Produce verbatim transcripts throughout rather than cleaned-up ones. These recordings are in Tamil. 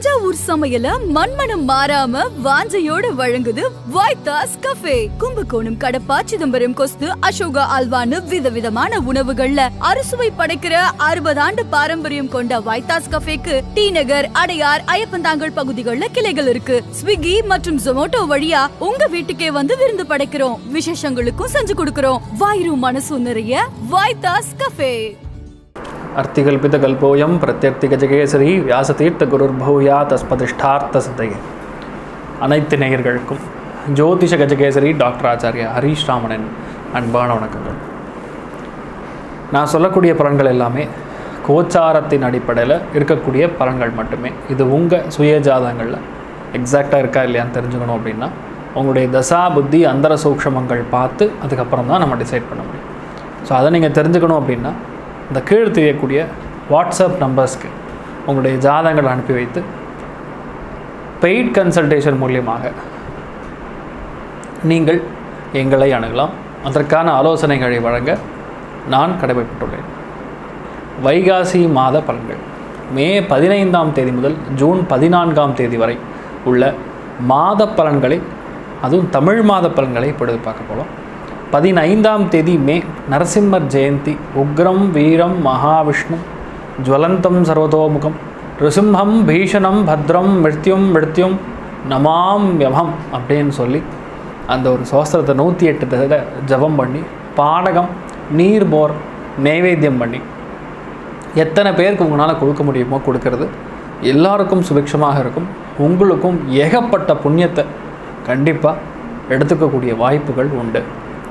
தஞ்சாவூர் சமையல மண்மனம் மாறாம வாஞ்சையோட வழங்குது வைத்தாஸ் கஃபே. கும்பகோணம், கடப்பா, சிதம்பரம், கொஸ்து, அசோகா அல்வான்னு விதவிதமான உணவுகள்ல அறுசுவை படைக்கிற அறுபது ஆண்டு பாரம்பரியம் கொண்ட வைத்தாஸ் கஃபேக்கு டி நகர், அடையார், ஐயப்பந்தாங்கல் பகுதிகள்ல கிளைகள் இருக்கு. ஸ்விக்கி மற்றும் ஜொமேட்டோ வழியா உங்க வீட்டுக்கே வந்து விருந்து படைக்கிறோம். விசேஷங்களுக்கும் செஞ்சு கொடுக்கிறோம். வாயிரும் மனசும் நிறைய வைத்தாஸ் கஃபே. अर्तिकल्पितकल्पोऽयं प्रत्यर्तिगजकेसरी व्यासतीर्थ गुरुर्भूया तस्पतिष्ठार्थ सिद्धये. அனைத்து நேயர்களுக்கும் ஜோதிஷ கஜகேசரி டாக்டர் ஆச்சாரியா ஹரீஷ் ராமனின் அன்பான வணக்கங்கள். நான் சொல்லக்கூடிய பலன்கள் எல்லாமே கோச்சாரத்தின் அடிப்படையில் இருக்கக்கூடிய பலன்கள் மட்டுமே. இது உங்கள் சுய ஜாதகங்களில் எக்ஸாக்டாக இருக்கா இல்லையான்னு தெரிஞ்சுக்கணும் அப்படின்னா உங்களுடைய தசா புத்தி அந்தர சூக்ஷமங்கள் பார்த்து அதுக்கப்புறம் தான் நம்ம டிசைட் பண்ண முடியும். ஸோ அதை நீங்கள் தெரிஞ்சுக்கணும் அப்படின்னா இந்த கீழ் தெரியக்கூடிய வாட்ஸ்அப் நம்பர்ஸ்க்கு உங்களுடைய ஜாதகங்கள் அனுப்பி வைத்து பெய்ட் கன்சல்டேஷன் மூலியமாக நீங்கள் எங்களை அணுகலாம். அதற்கான ஆலோசனைகளை வழங்க நான் கடமைப்பட்டுள்ளேன். வைகாசி மாத பலன்கள் மே பதினைந்தாம் தேதி முதல் ஜூன் பதினான்காம் தேதி வரை உள்ள மாத பலன்களை, அதுவும் தமிழ் மாத பலன்களை இப்பொழுது பார்க்க போகிறோம். பதினைந்தாம் தேதி மே நரசிம்மர் ஜெயந்தி. உக்ரம் வீரம் மகாவிஷ்ணு ஜுவலந்தம் சர்வதோமுகம் ரிசிம்ஹம் பீஷணம் பத்ரம் மிருத்யும் மிருத்யும் நமாம் யமம் அப்படின்னு சொல்லி அந்த ஒரு சோஸ்திரத்தை நூற்றி எட்டு தடவை ஜபம் பண்ணி பானகம் நீர் போர் நைவேத்தியம் பண்ணி எத்தனை பேருக்கு உங்களால் கொடுக்க முடியுமோ கொடுக்கறது எல்லாருக்கும் சுபிக்ஷமாக இருக்கும். உங்களுக்கும் ஏகப்பட்ட புண்ணியத்தை கண்டிப்பாக எடுத்துக்கக்கூடிய வாய்ப்புகள் உண்டு.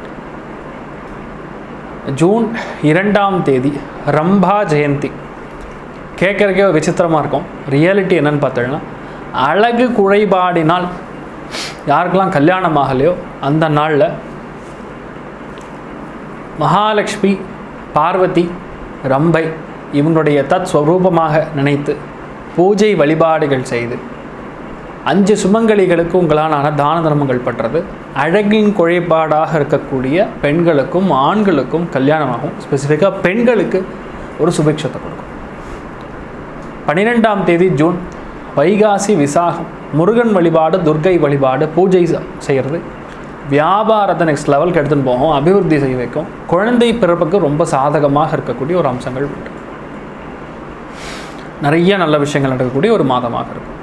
ஜூன் இரண்டாம் தேதி ரம்பா ஜெயந்தி. கேட்குறக்கே விசித்திரமாக இருக்கும். ரியாலிட்டி என்னன்னு பார்த்தோன்னா, அழகு குறைபாடினால் யாருக்கெல்லாம் கல்யாணம் ஆகலையோ அந்த நாளில் மகாலட்சுமி, பார்வதி, ரம்பை இவங்களுடைய தத் ஸ்வரூபமாக நினைத்து பூஜை வழிபாடுகள் செய்து அஞ்சு சுமங்கலிகளுக்கு உங்களான தான தர்மங்கள் பற்றது அழகின் குறைபாடாக இருக்கக்கூடிய பெண்களுக்கும் ஆண்களுக்கும் கல்யாணமாகும். ஸ்பெசிஃபிக்காக பெண்களுக்கு ஒரு சுபிக்ஷத்தை கொடுக்கும். பன்னிரெண்டாம் தேதி ஜூன் வைகாசி விசாகம். முருகன் வழிபாடு, துர்க்கை வழிபாடு, பூஜை செய்கிறது வியாபாரத்தை நெக்ஸ்ட் லெவலுக்கு எடுத்துன்னு போகும், அபிவிருத்தி செய்ய வைக்கும். குழந்தை பிறப்புக்கு ரொம்ப சாதகமாக இருக்கக்கூடிய ஒரு அம்சங்கள் உண்டு. நிறைய நல்ல விஷயங்கள் நடக்கக்கூடிய ஒரு மாதமாக இருக்கும்.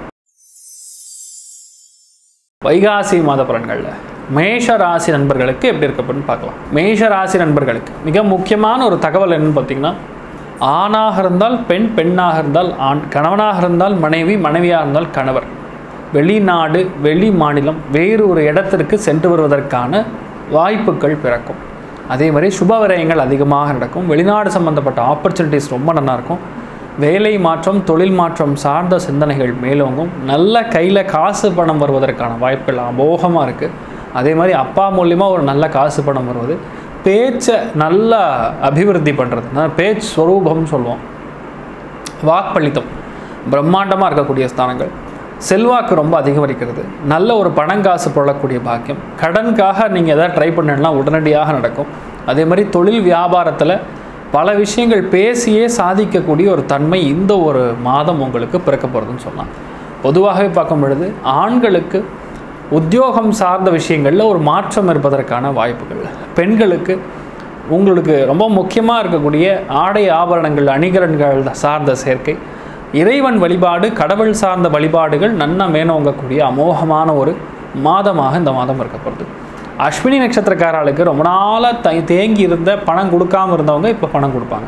வைகாசி மாத பலன்களில் மேஷ ராசி நண்பர்களுக்கு எப்படி இருக்கப்படும் பார்க்கலாம். மேஷ ராசி நண்பர்களுக்கு மிக முக்கியமான ஒரு தகவல் என்னன்னு பார்த்தீங்கன்னா, ஆணாக இருந்தால் பெண், பெண்ணாக இருந்தால் ஆண், கணவனாக இருந்தால் மனைவி, மனைவியாக இருந்தால் கணவர் வெளிநாடு, வெளி மாநிலம், வேறு ஒரு இடத்திற்கு சென்று வருவதற்கான வாய்ப்புகள் பிறக்கும். அதே மாதிரி சுப விரயங்கள் அதிகமாக நடக்கும். வெளிநாடு சம்பந்தப்பட்ட ஆப்பர்ச்சுனிட்டிஸ் ரொம்ப நல்லா இருக்கும். வேலை மாற்றம், தொழில் மாற்றம் சார்ந்த சிந்தனைகள் மேலோங்கும். நல்ல கையில் காசு பணம் வருவதற்கான வாய்ப்புகள் அமோகமாக இருக்குது. அதே மாதிரி அப்பா மூலியமாக ஒரு நல்ல காசு பணம் வருவது, பேச்சை நல்லா அபிவிருத்தி பண்ணுறது, பேச்சு ஸ்வரூபம்னு சொல்லுவோம். வாக்களித்தம் பிரம்மாண்டமாக இருக்கக்கூடிய ஸ்தானங்கள். செல்வாக்கு ரொம்ப அதிகரிக்கிறது. நல்ல ஒரு பணங்காசு போடக்கூடிய பாக்கியம். கடனுக்காக நீங்கள் எதாவது ட்ரை பண்ணணும்னா உடனடியாக நடக்கும். அதே மாதிரி தொழில் வியாபாரத்தில் பல விஷயங்கள் பேசியே சாதிக்கக்கூடிய ஒரு தன்மை இந்த ஒரு மாதம் உங்களுக்கு பிறக்க போகிறதுன்னு சொல்லலாம். பொதுவாகவே பார்க்கும் பொழுது ஆண்களுக்கு உத்தியோகம் சார்ந்த விஷயங்களில் ஒரு மாற்றம் இருப்பதற்கான வாய்ப்புகள். பெண்களுக்கு உங்களுக்கு ரொம்ப முக்கியமாக இருக்கக்கூடிய ஆடை ஆபரணங்கள், அணிகலன்கள் சார்ந்த சேர்க்கை, இறைவன் வழிபாடு, கடவுள் சார்ந்த வழிபாடுகள் நன்னா மேனோங்கக்கூடிய அமோகமான ஒரு மாதமாக இந்த மாதம் இருக்கப்படுது. அஸ்வினி நட்சத்திரக்காரர்களுக்கு ரொம்ப நாளாக தை தேங்கி இருந்த பணம் கொடுக்காமல் இருந்தவங்க இப்போ பணம் கொடுப்பாங்க.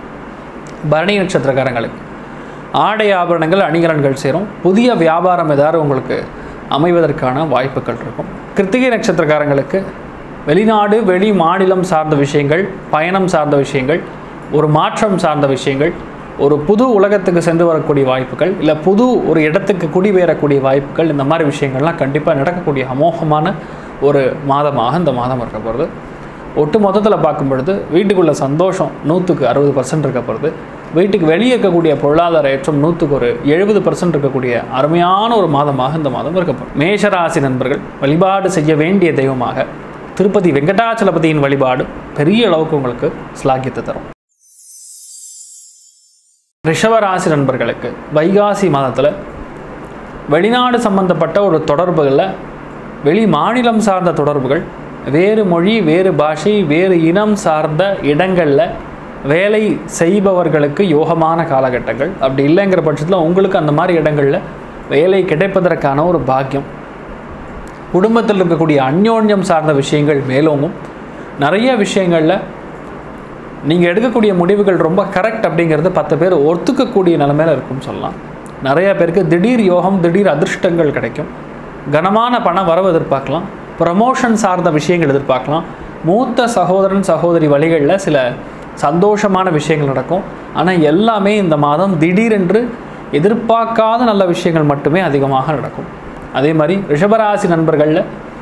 பரணி நட்சத்திரக்காரங்களுக்கு ஆடை ஆபரணங்கள், அணிகலன்கள் சேரும். புதிய வியாபாரம் ஏதாவது உங்களுக்கு அமைவதற்கான வாய்ப்புகள் இருக்கும். கிருத்திகை நட்சத்திரக்காரங்களுக்கு வெளிநாடு, வெளி மாநிலம் சார்ந்த விஷயங்கள், பயணம் சார்ந்த விஷயங்கள், ஒரு மாற்றம் சார்ந்த விஷயங்கள், ஒரு புது உலகத்துக்கு சென்று வரக்கூடிய வாய்ப்புகள், இல்லை புது ஒரு இடத்துக்கு குடிபெயரக்கூடிய வாய்ப்புகள், இந்த மாதிரி விஷயங்கள்லாம் கண்டிப்பாக நடக்கக்கூடிய அமோகமான ஒரு மாதமாக இந்த மாதம் இருக்க போகிறது. ஒட்டு மொத்தத்தில் பார்க்கும் பொழுது வீட்டுக்குள்ள சந்தோஷம் நூற்றுக்கு அறுபது பர்சன்ட் இருக்க போகிறது. வீட்டுக்கு வெளியே இருக்கக்கூடிய பொருளாதார ஏற்றம் நூற்றுக்கு ஒரு எழுபது பர்சன்ட் இருக்கக்கூடிய அருமையான ஒரு மாதமாக இந்த மாதம் இருக்க போகிறது. மேஷராசி நண்பர்கள் வழிபாடு செய்ய வேண்டிய தெய்வமாக திருப்பதி வெங்கடாச்சலபதியின் வழிபாடு பெரிய அளவுக்கு உங்களுக்கு ஸ்லாகியத்தை தரும். ரிஷபராசி நண்பர்களுக்கு வைகாசி மாதத்தில் வெளிநாடு சம்பந்தப்பட்ட ஒரு தொடர்புகளில், வெளி மாநிலம் சார்ந்த தொடர்புகள், வேறு மொழி, வேறு பாஷை, வேறு இனம் சார்ந்த இடங்களில் வேலை செய்பவர்களுக்கு யோகமான காலகட்டங்கள். அப்படி இல்லைங்கிற பட்சத்தில் உங்களுக்கு அந்த மாதிரி இடங்களில் வேலை கிடைப்பதற்கான ஒரு பாக்கியம். குடும்பத்தில் இருக்கக்கூடிய அந்யோன்யம் சார்ந்த விஷயங்கள் மேலோங்கும். நிறைய விஷயங்களில் நீங்கள் எடுக்கக்கூடிய முடிவுகள் ரொம்ப கரெக்ட் அப்படிங்கிறது பத்து பேர் ஒத்துக்கக்கூடிய நிலைமையில் இருக்கும்னு சொல்லலாம். நிறைய பேருக்கு திடீர் யோகம், திடீர் அதிர்ஷ்டங்கள் கிடைக்கும். கனமான பண வரவு எதிர்பார்க்கலாம். ப்ரமோஷன் சார்ந்த விஷயங்கள் எதிர்பார்க்கலாம். மூத்த சகோதரன் சகோதரி வழிகளில் சில சந்தோஷமான விஷயங்கள் நடக்கும். ஆனால் எல்லாமே இந்த மாதம் திடீரென்று எதிர்பார்க்காத நல்ல விஷயங்கள் மட்டுமே அதிகமாக நடக்கும். அதே மாதிரி ரிஷபராசி நண்பர்களில்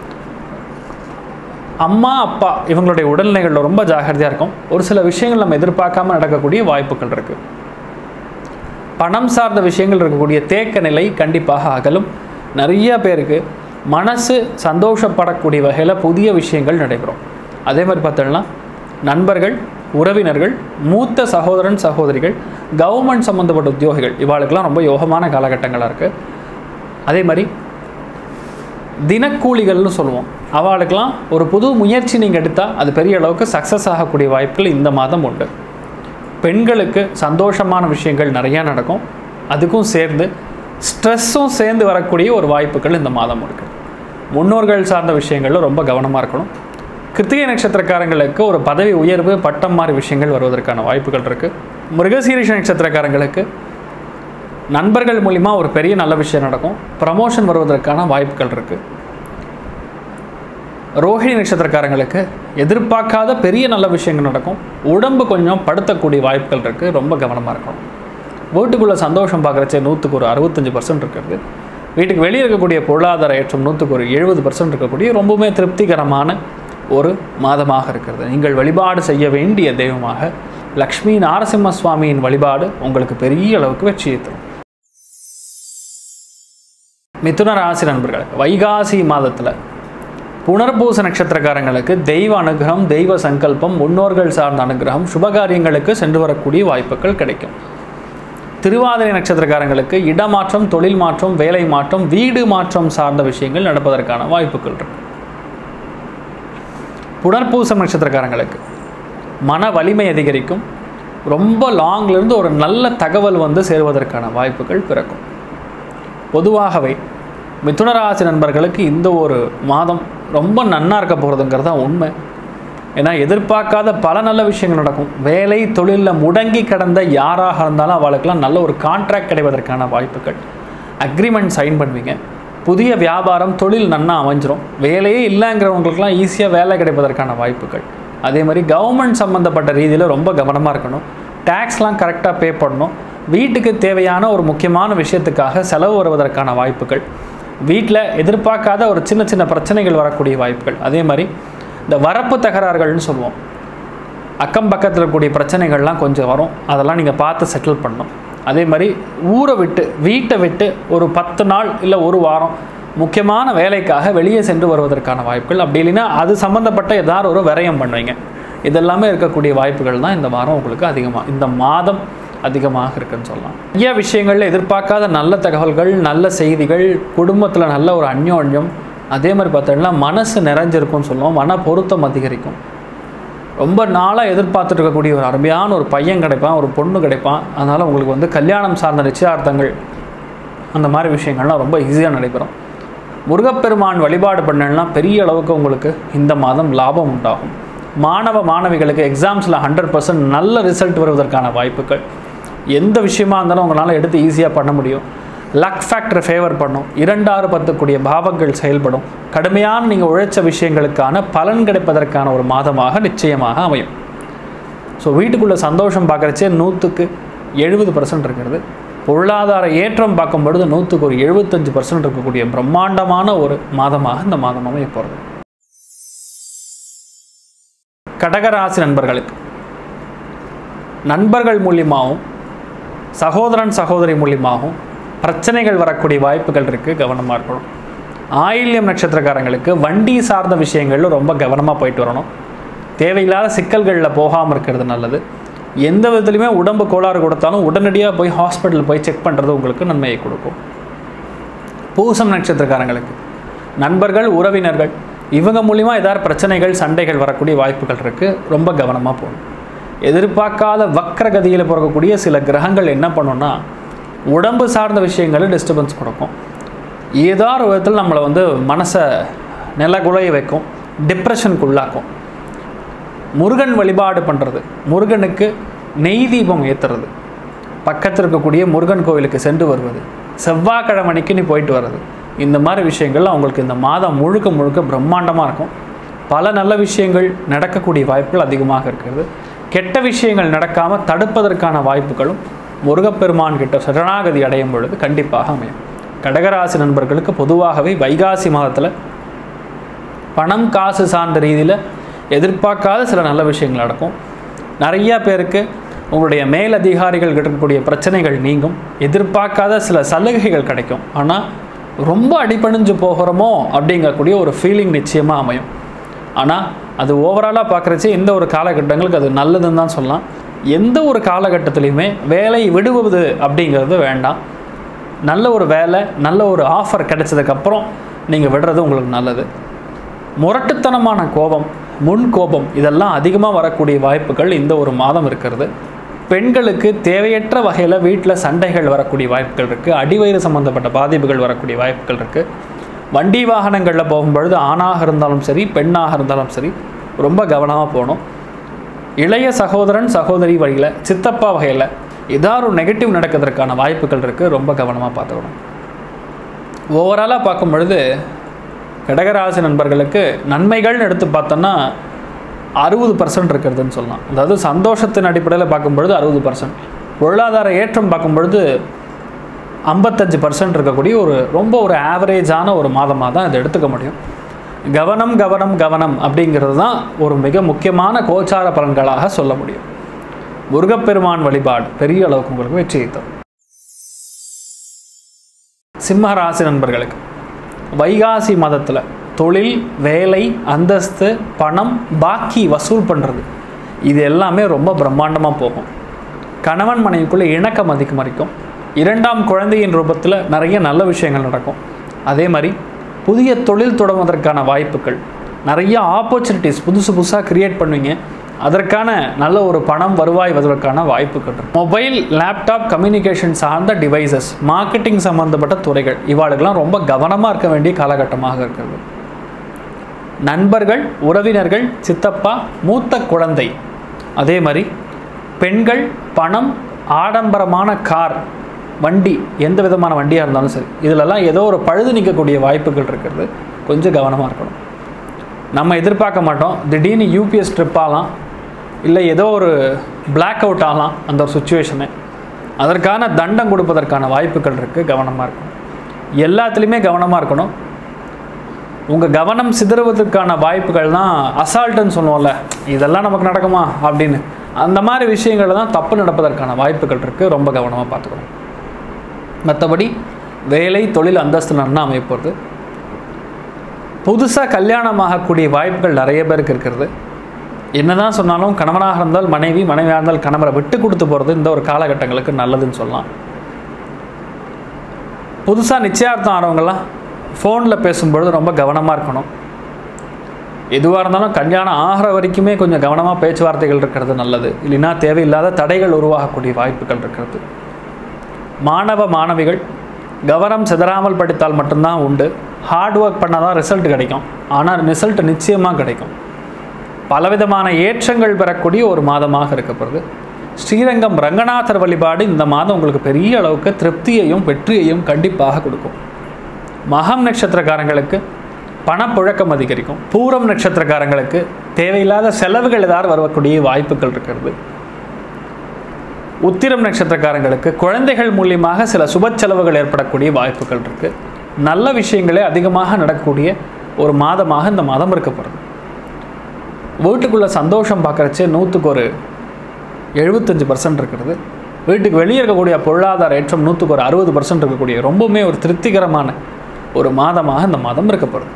அம்மா அப்பா இவங்களுடைய உடல்நிலைகளில் ரொம்ப ஜாகிரதையாக இருக்கும். ஒரு சில விஷயங்கள் நம்ம எதிர்பார்க்காம நடக்கக்கூடிய வாய்ப்புகள் இருக்குது. பணம் சார்ந்த விஷயங்கள் இருக்கக்கூடிய தேக்க நிலை கண்டிப்பாக அகலும். நிறைய பேருக்கு மனசு சந்தோஷப்படக்கூடிய வகையில் புதிய விஷயங்கள் நடைபெறும். அதே மாதிரி பார்த்தோம்னா நண்பர்கள், உறவினர்கள், மூத்த சகோதரன் சகோதரிகள், கவர்மெண்ட் சம்மந்தப்பட்ட உத்தியோகிகள் இவாளுக்கெல்லாம் ரொம்ப யோகமான காலகட்டங்களாக இருக்குது. அதே மாதிரி தினக்கூலிகள்னு சொல்லுவோம், அவளுக்கெல்லாம் ஒரு புது முயற்சி நீங்கள் எடுத்தால் அது பெரிய அளவுக்கு சக்ஸஸ் ஆகக்கூடிய வாய்ப்புகள் இந்த மாதம் உண்டு. பெண்களுக்கு சந்தோஷமான விஷயங்கள் நிறையா நடக்கும். அதுக்கும் சேர்ந்து ஸ்ட்ரெஸ்ஸும் சேர்ந்து வரக்கூடிய ஒரு வாய்ப்புகள் இந்த மாதம் இருக்குது. முன்னோர்கள் சார்ந்த விஷயங்களில் ரொம்ப கவனமாக இருக்கணும். கிருத்திகை நட்சத்திரக்காரங்களுக்கு ஒரு பதவி உயர்வு, பட்டம் மாதிரி விஷயங்கள் வருவதற்கான வாய்ப்புகள் இருக்குது. மிருகசீரிஷ நட்சத்திரக்காரங்களுக்கு நண்பர்கள் மூலிமா ஒரு பெரிய நல்ல விஷயம் நடக்கும். ப்ரமோஷன் வருவதற்கான வாய்ப்புகள் இருக்குது. ரோஹிணி நட்சத்திரக்காரங்களுக்கு எதிர்பார்க்காத பெரிய நல்ல விஷயங்கள் நடக்கும். உடம்பு கொஞ்சம் படுத்தக்கூடிய வாய்ப்புகள் இருக்குது. ரொம்ப கவனமாக இருக்கணும். வீட்டுக்குள்ளே சந்தோஷம் பார்க்குறச்சே நூற்றுக்கு ஒரு அறுபத்தஞ்சு பர்சன்ட் இருக்கிறது. வீட்டுக்கு வெளியே இருக்கக்கூடிய பொருளாதார ஏற்றம் நூற்றுக்கு ஒரு எழுபது பர்சன்ட் இருக்கக்கூடிய ரொம்பவுமே திருப்திகரமான ஒரு மாதமாக இருக்கிறது. நீங்கள் வழிபாடு செய்ய வேண்டிய தெய்வமாக லக்ஷ்மி நாரசிம்ம சுவாமியின் வழிபாடு உங்களுக்கு பெரிய அளவுக்கு வெற்றியை தரும். மிதுன ராசி நண்பர்கள், வைகாசி மாதத்தில் புனர்பூச நட்சத்திரக்காரங்களுக்கு தெய்வ அனுகிரகம், தெய்வ சங்கல்பம், முன்னோர்கள் சார்ந்த அனுகிரகம், சுபகாரியங்களுக்கு சென்று வரக்கூடிய வாய்ப்புகள் கிடைக்கும். திருவாதிரை நட்சத்திரக்காரங்களுக்கு இடமாற்றம், தொழில் மாற்றம், வேலை மாற்றம், வீடு மாற்றம் சார்ந்த விஷயங்கள் நடப்பதற்கான வாய்ப்புகள் இருக்கு. புனர்பூசம் நட்சத்திரக்காரங்களுக்கு மன வலிமை அதிகரிக்கும். ரொம்ப லாங்லேருந்து ஒரு நல்ல தகவல் வந்து சேருவதற்கான வாய்ப்புகள் பிறக்கும். பொதுவாகவே மிதுனராசி நண்பர்களுக்கு இந்த ஒரு மாதம் ரொம்ப நன்னா இருக்க போகிறதுங்கிறது தான் உண்மை. ஏன்னா எதிர்பார்க்காத பல நல்ல விஷயங்கள் நடக்கும். வேலை தொழிலில் முடங்கி கிடந்த யாராக இருந்தாலும் அவளுக்கெல்லாம் நல்ல ஒரு கான்ட்ராக்ட் கிடைப்பதற்கான வாய்ப்புகள். அக்ரிமெண்ட் சைன் பண்ணுவீங்க. புதிய வியாபாரம், தொழில் நன்னா அமைஞ்சிரும். வேலையே இல்லைங்கிறவங்களுக்குலாம் ஈஸியாக வேலை கிடைப்பதற்கான வாய்ப்புகள். அதே மாதிரி கவர்மெண்ட் சம்மந்தப்பட்ட ரீதியில் ரொம்ப கவனமாக இருக்கணும். டேக்ஸ்லாம் கரெக்டாக பே பண்ணணும். வீட்டுக்கு தேவையான ஒரு முக்கியமான விஷயத்துக்காக செலவு வருவதற்கான வாய்ப்புகள். வீட்டில் எதிர்பார்க்காத ஒரு சின்ன சின்ன பிரச்சனைகள் வரக்கூடிய வாய்ப்புகள். அதே மாதிரி இந்த வரப்பு தகராறுகள்னு சொல்லுவோம், அக்கம் பக்கத்தில் இருக்கக்கூடிய பிரச்சனைகள்லாம் கொஞ்சம் வரும். அதெல்லாம் நீங்கள் பார்த்து செட்டில் பண்ணணும். அதே மாதிரி ஊரை விட்டு, வீட்டை விட்டு ஒரு பத்து நாள் இல்லை ஒரு வாரம் முக்கியமான வேலைக்காக வெளியே சென்று வருவதற்கான வாய்ப்புகள். அப்படி இல்லைன்னா அது சம்மந்தப்பட்ட ஏதாவது ஒரு விரயம் பண்ணுவீங்க. இதெல்லாமே இருக்கக்கூடிய வாய்ப்புகள் தான் இந்த வாரம் உங்களுக்கு அதிகமாக, இந்த மாதம் அதிகமாக இருக்குன்னு சொல்லலாம். நிறைய விஷயங்களில் எதிர்பார்க்காத நல்ல தகவல்கள், நல்ல செய்திகள், குடும்பத்தில் நல்ல ஒரு அந்யோன்யம். அதே மாதிரி பார்த்தோம்னா மனசு நிறைஞ்சிருக்கும்னு சொல்லுவோம். மன பொருத்தம் அதிகரிக்கும். ரொம்ப நாளாக எதிர்பார்த்துட்டு இருக்கக்கூடிய ஒரு அருமையான ஒரு பையன் கிடைப்பான், ஒரு பொண்ணு கிடைப்பான். அதனால் உங்களுக்கு வந்து கல்யாணம் சார்ந்த நிச்சயார்த்தங்கள் அந்த மாதிரி விஷயங்கள்லாம் ரொம்ப ஈஸியாக நடைபெறும். முருகப்பெருமான் வழிபாடு பண்ணலாம் பெரிய அளவுக்கு உங்களுக்கு இந்த மாதம் லாபம் உண்டாகும். மாணவ மாணவிகளுக்கு எக்ஸாம்ஸில் ஹண்ட்ரட் பர்சன்ட் நல்ல ரிசல்ட் வருவதற்கான வாய்ப்புகள். எந்த விஷயமா இருந்தாலும் உங்களால் எடுத்து ஈஸியாக பண்ண முடியும். லக் ஃபேக்டர் ஃபேவர் பண்ணும். இரண்டாறு பத்துக்கூடிய பாவங்கள் செயல்படும். கடுமையான நீங்கள் உழைச்ச விஷயங்களுக்கான பலன் கிடைப்பதற்கான ஒரு மாதமாக நிச்சயமாக அமையும். ஸோ வீட்டுக்குள்ளே சந்தோஷம் பார்க்குறச்சே நூற்றுக்கு எழுபது பர்சன்ட் இருக்கிறது. பொருளாதார ஏற்றம் பார்க்கும் பொழுது நூற்றுக்கு ஒரு எழுபத்தஞ்சு பர்சன்ட் இருக்கக்கூடிய பிரம்மாண்டமான ஒரு மாதமாக இந்த மாதம் அமைய போகிறது. கடகராசி நண்பர்களுக்கு நண்பர்கள் மூலியமாகவும் சகோதரன் சகோதரி மூலியமாகவும் பிரச்சனைகள் வரக்கூடிய வாய்ப்புகள் இருக்குது. கவனமாக இருக்கணும். ஆயில்யம் நட்சத்திரக்காரங்களுக்கு வண்டி சார்ந்த விஷயங்களில் ரொம்ப கவனமாக போயிட்டு வரணும். தேவையில்லாத சிக்கல்களில் போகாமல் இருக்கிறது நல்லது. எந்த விதத்துலையுமே உடம்பு கோளாறு கொடுத்தாலும் உடனடியாக போய் ஹாஸ்பிட்டலில் போய் செக் பண்ணுறது உங்களுக்கு நன்மையை கொடுக்கும். பூசம் நட்சத்திரக்காரங்களுக்கு நண்பர்கள் உறவினர்கள் இவங்க மூலிமா ஏதாவது பிரச்சனைகள் சண்டைகள் வரக்கூடிய வாய்ப்புகள் இருக்குது. ரொம்ப கவனமாக போகணும். எதிர்பார்க்காத வக்ரகதியில் பிறக்கக்கூடிய சில கிரகங்கள் என்ன பண்ணுன்னா உடம்பு சார்ந்த விஷயங்களில் டிஸ்டர்பன்ஸ் கொடுக்கும். ஏதாவது ஒரு விதத்தில் நம்மளை வந்து மனசை நிலகுலைய வைக்கும், டிப்ரெஷனுக்கு உள்ளாக்கும். முருகன் வழிபாடு பண்ணுறது, முருகனுக்கு நெய் தீபம் ஏற்றுறது, பக்கத்தில் இருக்கக்கூடிய முருகன் கோவிலுக்கு சென்று வருவது, செவ்வாய்க்கிழமைக்கு நீ போயிட்டு வர்றது, இந்த மாதிரி விஷயங்கள் அவங்களுக்கு இந்த மாதம் முழுக்க முழுக்க பிரம்மாண்டமாக இருக்கும். பல நல்ல விஷயங்கள் நடக்கக்கூடிய வாய்ப்புகள் அதிகமாக இருக்கிறது. கெட்ட விஷயங்கள் நடக்காமல் தடுப்பதற்கான வாய்ப்புகளும் முருகப்பெருமான் கிட்ட சரணாகதி அடையும் பொழுது கண்டிப்பாக அமையும். கடகராசி நண்பர்களுக்கு பொதுவாகவே வைகாசி மாதத்தில் பணம் காசு சார்ந்த ரீதியில் எதிர்பார்க்காத சில நல்ல விஷயங்கள் நடக்கும். நிறையா பேருக்கு உங்களுடைய மேலதிகாரிகள் இருக்கக்கூடிய பிரச்சனைகள் நீங்கும். எதிர்பார்க்காத சில சலுகைகள் கிடைக்கும். ஆனால் ரொம்ப அடிபணிஞ்சு போகிறோமோ அப்படிங்கக்கூடிய ஒரு ஃபீலிங் நிச்சயமாக அமையும். ஆனால் அது ஓவராலாக பார்க்குறச்சு எந்த ஒரு காலகட்டங்களுக்கு அது நல்லதுன்னு தான் சொல்லலாம். எந்த ஒரு காலகட்டத்துலையுமே வேலை விடுவது அப்படிங்கிறது வேண்டாம். நல்ல ஒரு வேலை, நல்ல ஒரு ஆஃபர் கிடைச்சதுக்கப்புறம் நீங்கள் விடுறது உங்களுக்கு நல்லது. முரட்டுத்தனமான கோபம், முன் கோபம் இதெல்லாம் அதிகமாக வரக்கூடிய வாய்ப்புகள் இந்த ஒரு மாதம் இருக்கிறது. பெண்களுக்கு தேவையற்ற வகையில் வீட்டில் சண்டைகள் வரக்கூடிய வாய்ப்புகள் இருக்குது. அடிவயிறு சம்மந்தப்பட்ட பாதிப்புகள் வரக்கூடிய வாய்ப்புகள் இருக்குது. வண்டி வாகனங்களில் போகும்பொழுது ஆணாக இருந்தாலும் சரி பெண்ணாக இருந்தாலும் சரி ரொம்ப கவனமாக போகணும். இளைய சகோதரன் சகோதரி வழியில், சித்தப்பா வகையில் ஏதாவது ஒரு நெகட்டிவ் நடக்கிறதுக்கான வாய்ப்புகள் இருக்குது. ரொம்ப கவனமாக பார்த்துக்கணும். ஓவராலாக பார்க்கும் பொழுது கடகராசி நண்பர்களுக்கு நன்மைகள்னு எடுத்து பார்த்தோன்னா அறுபது பர்சன்ட் இருக்கிறதுன்னு சொல்லலாம். அதாவது சந்தோஷத்தின் அடிப்படையில் பார்க்கும்பொழுது அறுபது பர்சன்ட், பொருளாதார ஏற்றம் பார்க்கும்பொழுது ஐம்பத்தஞ்சு பர்சன்ட் இருக்கக்கூடிய ஒரு ரொம்ப ஒரு ஆவரேஜான ஒரு மாதமாக தான் இதை எடுத்துக்க முடியும். கவனம் கவனம் கவனம் அப்படிங்கிறது தான் ஒரு மிக முக்கியமான கோச்சார பலன்களாக சொல்ல முடியும். முருகப்பெருமான் வழிபாடு பெரிய அளவுக்கு உங்களுக்கு வெற்றியை தரும். சிம்ம ராசி நண்பர்களுக்கு வைகாசி மாதத்தில் தொழில், வேலை, அந்தஸ்து, பணம், பாக்கி வசூல் பண்ணுறது இது எல்லாமே ரொம்ப பிரம்மாண்டமாக போகும். கணவன் மனைவிக்குள்ளே இணக்கம் அதிகம் இருக்கும். இரண்டாம் குழந்தையின் ரூபத்தில் நிறைய நல்ல விஷயங்கள் நடக்கும். அதே மாதிரி புதிய தொழில் தொடங்குவதற்கான வாய்ப்புகள், நிறைய ஆப்பர்ச்சுனிட்டிஸ் புதுசு புதுசாக க்ரியேட் பண்ணுவீங்க. அதற்கான நல்ல ஒரு பணம் வருவாய் வருவதற்கான வாய்ப்புகள். மொபைல், லேப்டாப், கம்யூனிகேஷன் சார்ந்த டிவைசஸ், மார்க்கெட்டிங் சம்மந்தப்பட்ட துறைகள் இவாளுக்கெல்லாம் ரொம்ப கவனமாக இருக்க வேண்டிய காலகட்டமாக இருக்கிறது. நண்பர்கள், உறவினர்கள், சித்தப்பா, மூத்த குழந்தை, அதே மாதிரி பெண்கள், பணம், ஆடம்பரமான கார், வண்டி, எந்த விதமான வண்டியாக இருந்தாலும் சரி இதிலெல்லாம் ஏதோ ஒரு பழுது நிற்கக்கூடிய வாய்ப்புகள் இருக்கிறது. கொஞ்சம் கவனமாக இருக்கணும். நம்ம எதிர்பார்க்க மாட்டோம், திடீர்னு யூபிஎஸ் ட்ரிப் ஆகலாம், இல்லை ஏதோ ஒரு பிளாக் அவுட் ஆகலாம் அந்த ஒரு சுச்சுவேஷனை. அதற்கான தண்டம் கொடுப்பதற்கான வாய்ப்புகள் இருக்குது. கவனமாக இருக்கணும். எல்லாத்துலேயுமே கவனமாக இருக்கணும். உங்கள் கவனம் சிதறுவதற்கான வாய்ப்புகள் தான் அசால்ட்டுன்னு சொல்லுவோம்ல, இதெல்லாம் நமக்கு நடக்குமா அப்படின்னு, அந்த மாதிரி விஷயங்கள் தான் தப்பு நடப்பதற்கான வாய்ப்புகள் இருக்குது. ரொம்ப கவனமாக பார்த்துக்கணும். மற்றபடி வேலை, தொழில், அந்தஸ்து நன்னா அமைப்பது. புதுசாக கல்யாணமாகக்கூடிய வாய்ப்புகள் நிறைய பேருக்கு இருக்கிறது. என்ன தான் சொன்னாலும் கணவனாக இருந்தால் மனைவி, மனைவியாக இருந்தால் கணவரை விட்டு கொடுத்து போகிறது இந்த ஒரு காலகட்டங்களுக்கு நல்லதுன்னு சொல்லலாம். புதுசாக நிச்சயார்த்தம் ஆகிறவங்கெல்லாம் ஃபோனில் பேசும்பொழுது ரொம்ப கவனமாக இருக்கணும். எதுவாக இருந்தாலும் கல்யாணம் ஆகிற வரைக்குமே கொஞ்சம் கவனமாக பேச்சுவார்த்தைகள் இருக்கிறது நல்லது. இல்லைன்னா தேவையில்லாத தடைகள் உருவாகக்கூடிய வாய்ப்புகள் இருக்கிறது. மாணவ மாணவிகள் கவனம் சிதறாமல் படித்தால் மட்டும்தான் உண்டு. ஹார்ட் ஒர்க் பண்ணால் தான் ரிசல்ட் கிடைக்கும். ஆனால் ரிசல்ட் நிச்சயமாக கிடைக்கும். பலவிதமான ஏற்றங்கள் பெறக்கூடிய ஒரு மாதமாக இருக்கப்படுது. ஸ்ரீரங்கம் ரங்கநாதர் வழிபாடு இந்த மாதம் உங்களுக்கு பெரிய அளவுக்கு திருப்தியையும் வெற்றியையும் கண்டிப்பாக கொடுக்கும். மகம் நட்சத்திரக்காரங்களுக்கு பணப்புழக்கம் அதிகரிக்கும். பூரம் நட்சத்திரக்காரங்களுக்கு தேவையில்லாத செலவுகள் ஏதாவது வரக்கூடிய வாய்ப்புகள் இருக்கிறது. உத்திரம் நட்சத்திரக்காரங்களுக்கு குழந்தைகள் மூலியமாக சில சுப செலவுகள் ஏற்படக்கூடிய வாய்ப்புகள் இருக்குது. நல்ல விஷயங்களே அதிகமாக நடக்கக்கூடிய ஒரு மாதமாக இந்த மாதம் இருக்கப்படுது. வீட்டுக்குள்ளே சந்தோஷம் பார்க்குறச்சே நூற்றுக்கு ஒரு எழுபத்தஞ்சு பர்சன்ட் இருக்கிறது. வீட்டுக்கு வெளியே இருக்கக்கூடிய பொருளாதார ஏற்றம் நூற்றுக்கு ஒரு அறுபது பர்சன்ட் இருக்கக்கூடிய ரொம்பவுமே ஒரு திருப்திகரமான ஒரு மாதமாக இந்த மாதம் இருக்கப்படுது.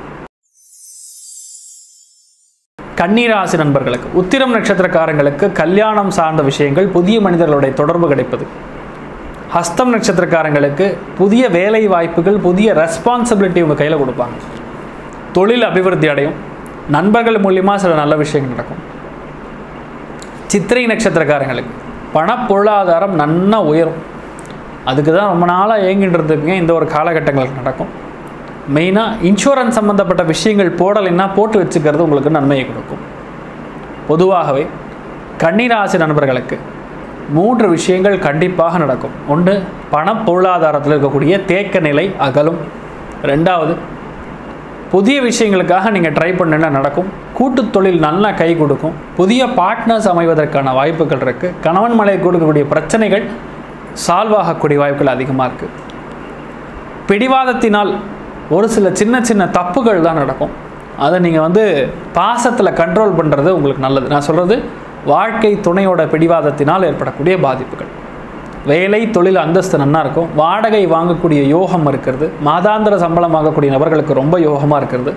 கன்னிராசி நண்பர்களுக்கு உத்திரம் நட்சத்திரக்காரங்களுக்கு கல்யாணம் சார்ந்த விஷயங்கள், புதிய மனிதர்களுடைய தொடர்பு கிடைப்பது, ஹஸ்தம் நட்சத்திரக்காரங்களுக்கு புதிய வேலை வாய்ப்புகள், புதிய ரெஸ்பான்சிபிலிட்டி உங்கள் கையில் கொடுப்பாங்க. தொழில் அபிவிருத்தி அடையும். நண்பர்கள் மூலியமாக சில நல்ல விஷயங்கள் நடக்கும். சித்திரை நட்சத்திரக்காரங்களுக்கு பண பொருளாதாரம் நன்னா உயரும். அதுக்கு தான் ரொம்ப நாளாக ஏங்கிட்டு இருந்துக்குங்க. இந்த ஒரு காலகட்டங்களுக்கு நடக்கும். மெயினாக இன்சூரன்ஸ் சம்மந்தப்பட்ட விஷயங்கள் போடலைன்னா போட்டு வச்சுக்கிறது உங்களுக்கு நன்மையை கொடுக்கும். பொதுவாகவே கன்னிராசி நண்பர்களுக்கு மூன்று விஷயங்கள் கண்டிப்பாக நடக்கும். ஒன்று, பண பொருளாதாரத்தில் இருக்கக்கூடிய தேக்க நிலை அகலும். ரெண்டாவது, புதிய விஷயங்களுக்காக நீங்கள் ட்ரை பண்ணுன்னா நடக்கும். கூட்டு தொழில் நல்லா கை கொடுக்கும். புதிய பார்ட்னர்ஸ் அமைவதற்கான வாய்ப்புகள் இருக்குது. கணவன் மனைவி கொடுக்கக்கூடிய பிரச்சனைகள் சால்வ் ஆகக்கூடிய வாய்ப்புகள் அதிகமாக இருக்குது. பிடிவாதத்தினால் ஒரு சில சின்ன சின்ன தப்புகள் தான் நடக்கும். அதை நீங்கள் வந்து பாசத்தில் கண்ட்ரோல் பண்ணுறது உங்களுக்கு நல்லது. நான் சொல்கிறது வாழ்க்கை துணையோட பிடிவாதத்தினால் ஏற்படக்கூடிய பாதிப்புகள். வேலை தொழில் அந்தஸ்து நன்னா இருக்கும். வாடகை வாங்கக்கூடிய யோகம் இருக்கிறது. மாதாந்திர சம்பளம் வாங்கக்கூடிய நபர்களுக்கு ரொம்ப யோகமாக இருக்கிறது.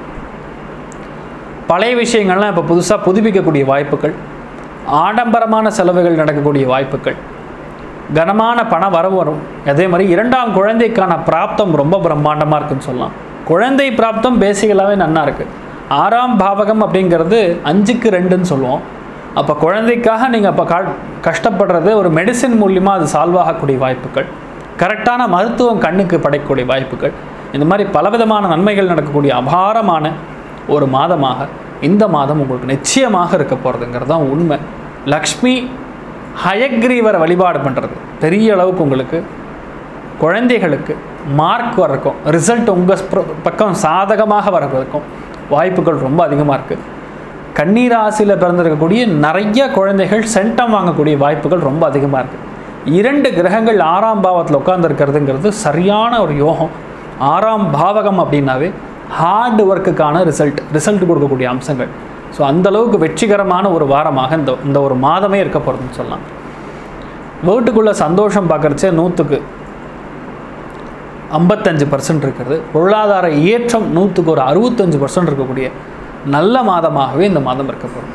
பழைய விஷயங்கள்லாம் இப்போ புதுசாக புதுப்பிக்கக்கூடிய வாய்ப்புகள். ஆடம்பரமான செலவுகள் நடக்கக்கூடிய வாய்ப்புகள். கனமான பண வரவு வரும். அதே மாதிரி இரண்டாம் குழந்தைக்கான பிராப்தம் ரொம்ப பிரம்மாண்டமாக இருக்குன்னு சொல்லலாம். குழந்தை பிராப்தம் பேசிக்கலாகவே நன்னா இருக்குது. ஆறாம் பாவகம் அப்படிங்கிறது அஞ்சுக்கு ரெண்டுன்னு சொல்லுவோம். அப்போ குழந்தைக்காக நீங்கள் அப்போ கா கஷ்டப்படுறது ஒரு மெடிசின் மூலியமாக அது சால்வ் ஆகக்கூடிய வாய்ப்புகள். கரெக்டான மருத்துவம் கண்ணுக்கு படைக்கக்கூடிய வாய்ப்புகள். இந்த மாதிரி பலவிதமான நன்மைகள் நடக்கக்கூடிய அபாரமான ஒரு மாதமாக இந்த மாதம் உங்களுக்கு நிச்சயமாக இருக்க போகிறதுங்கிறது தான் உண்மை. லக்ஷ்மி ஹயக்ரீவரை வழிபாடு பண்ணுறது பெரிய அளவுக்கு உங்களுக்கு குழந்தைகளுக்கு மார்க் வர்றக்கும், ரிசல்ட் உங்கள் பக்கம் சாதகமாக வர்றதுக்கும் வாய்ப்புகள் ரொம்ப அதிகமாக இருக்குது. கன்னிராசியில் பிறந்திருக்கக்கூடிய நிறைய குழந்தைகள் சென்டம் வாங்கக்கூடிய வாய்ப்புகள் ரொம்ப அதிகமாக இருக்குது. இரண்டு கிரகங்கள் ஆறாம் பாவத்தில் உட்கார்ந்துருக்கிறதுங்கிறது சரியான ஒரு யோகம். ஆறாம் பாவகம் அப்படின்னாவே ஹார்ட் ஒர்க்குக்கான ரிசல்ட் ரிசல்ட் கொடுக்கக்கூடிய அம்சங்கள். ஸோ அந்தளவுக்கு வெற்றிகரமான ஒரு வாரமாக இந்த இந்த ஒரு மாதமே இருக்க போகிறதுன்னு சொல்லலாம். வீட்டுக்குள்ளே சந்தோஷம் பார்க்குறச்சே நூற்றுக்கு ஐம்பத்தஞ்சு பர்சன்ட் இருக்கிறது. பொருளாதார ஏற்றம் நூற்றுக்கு ஒரு அறுபத்தஞ்சு பர்சன்ட் இருக்கக்கூடிய நல்ல மாதமாகவே இந்த மாதம் இருக்க போகிறது.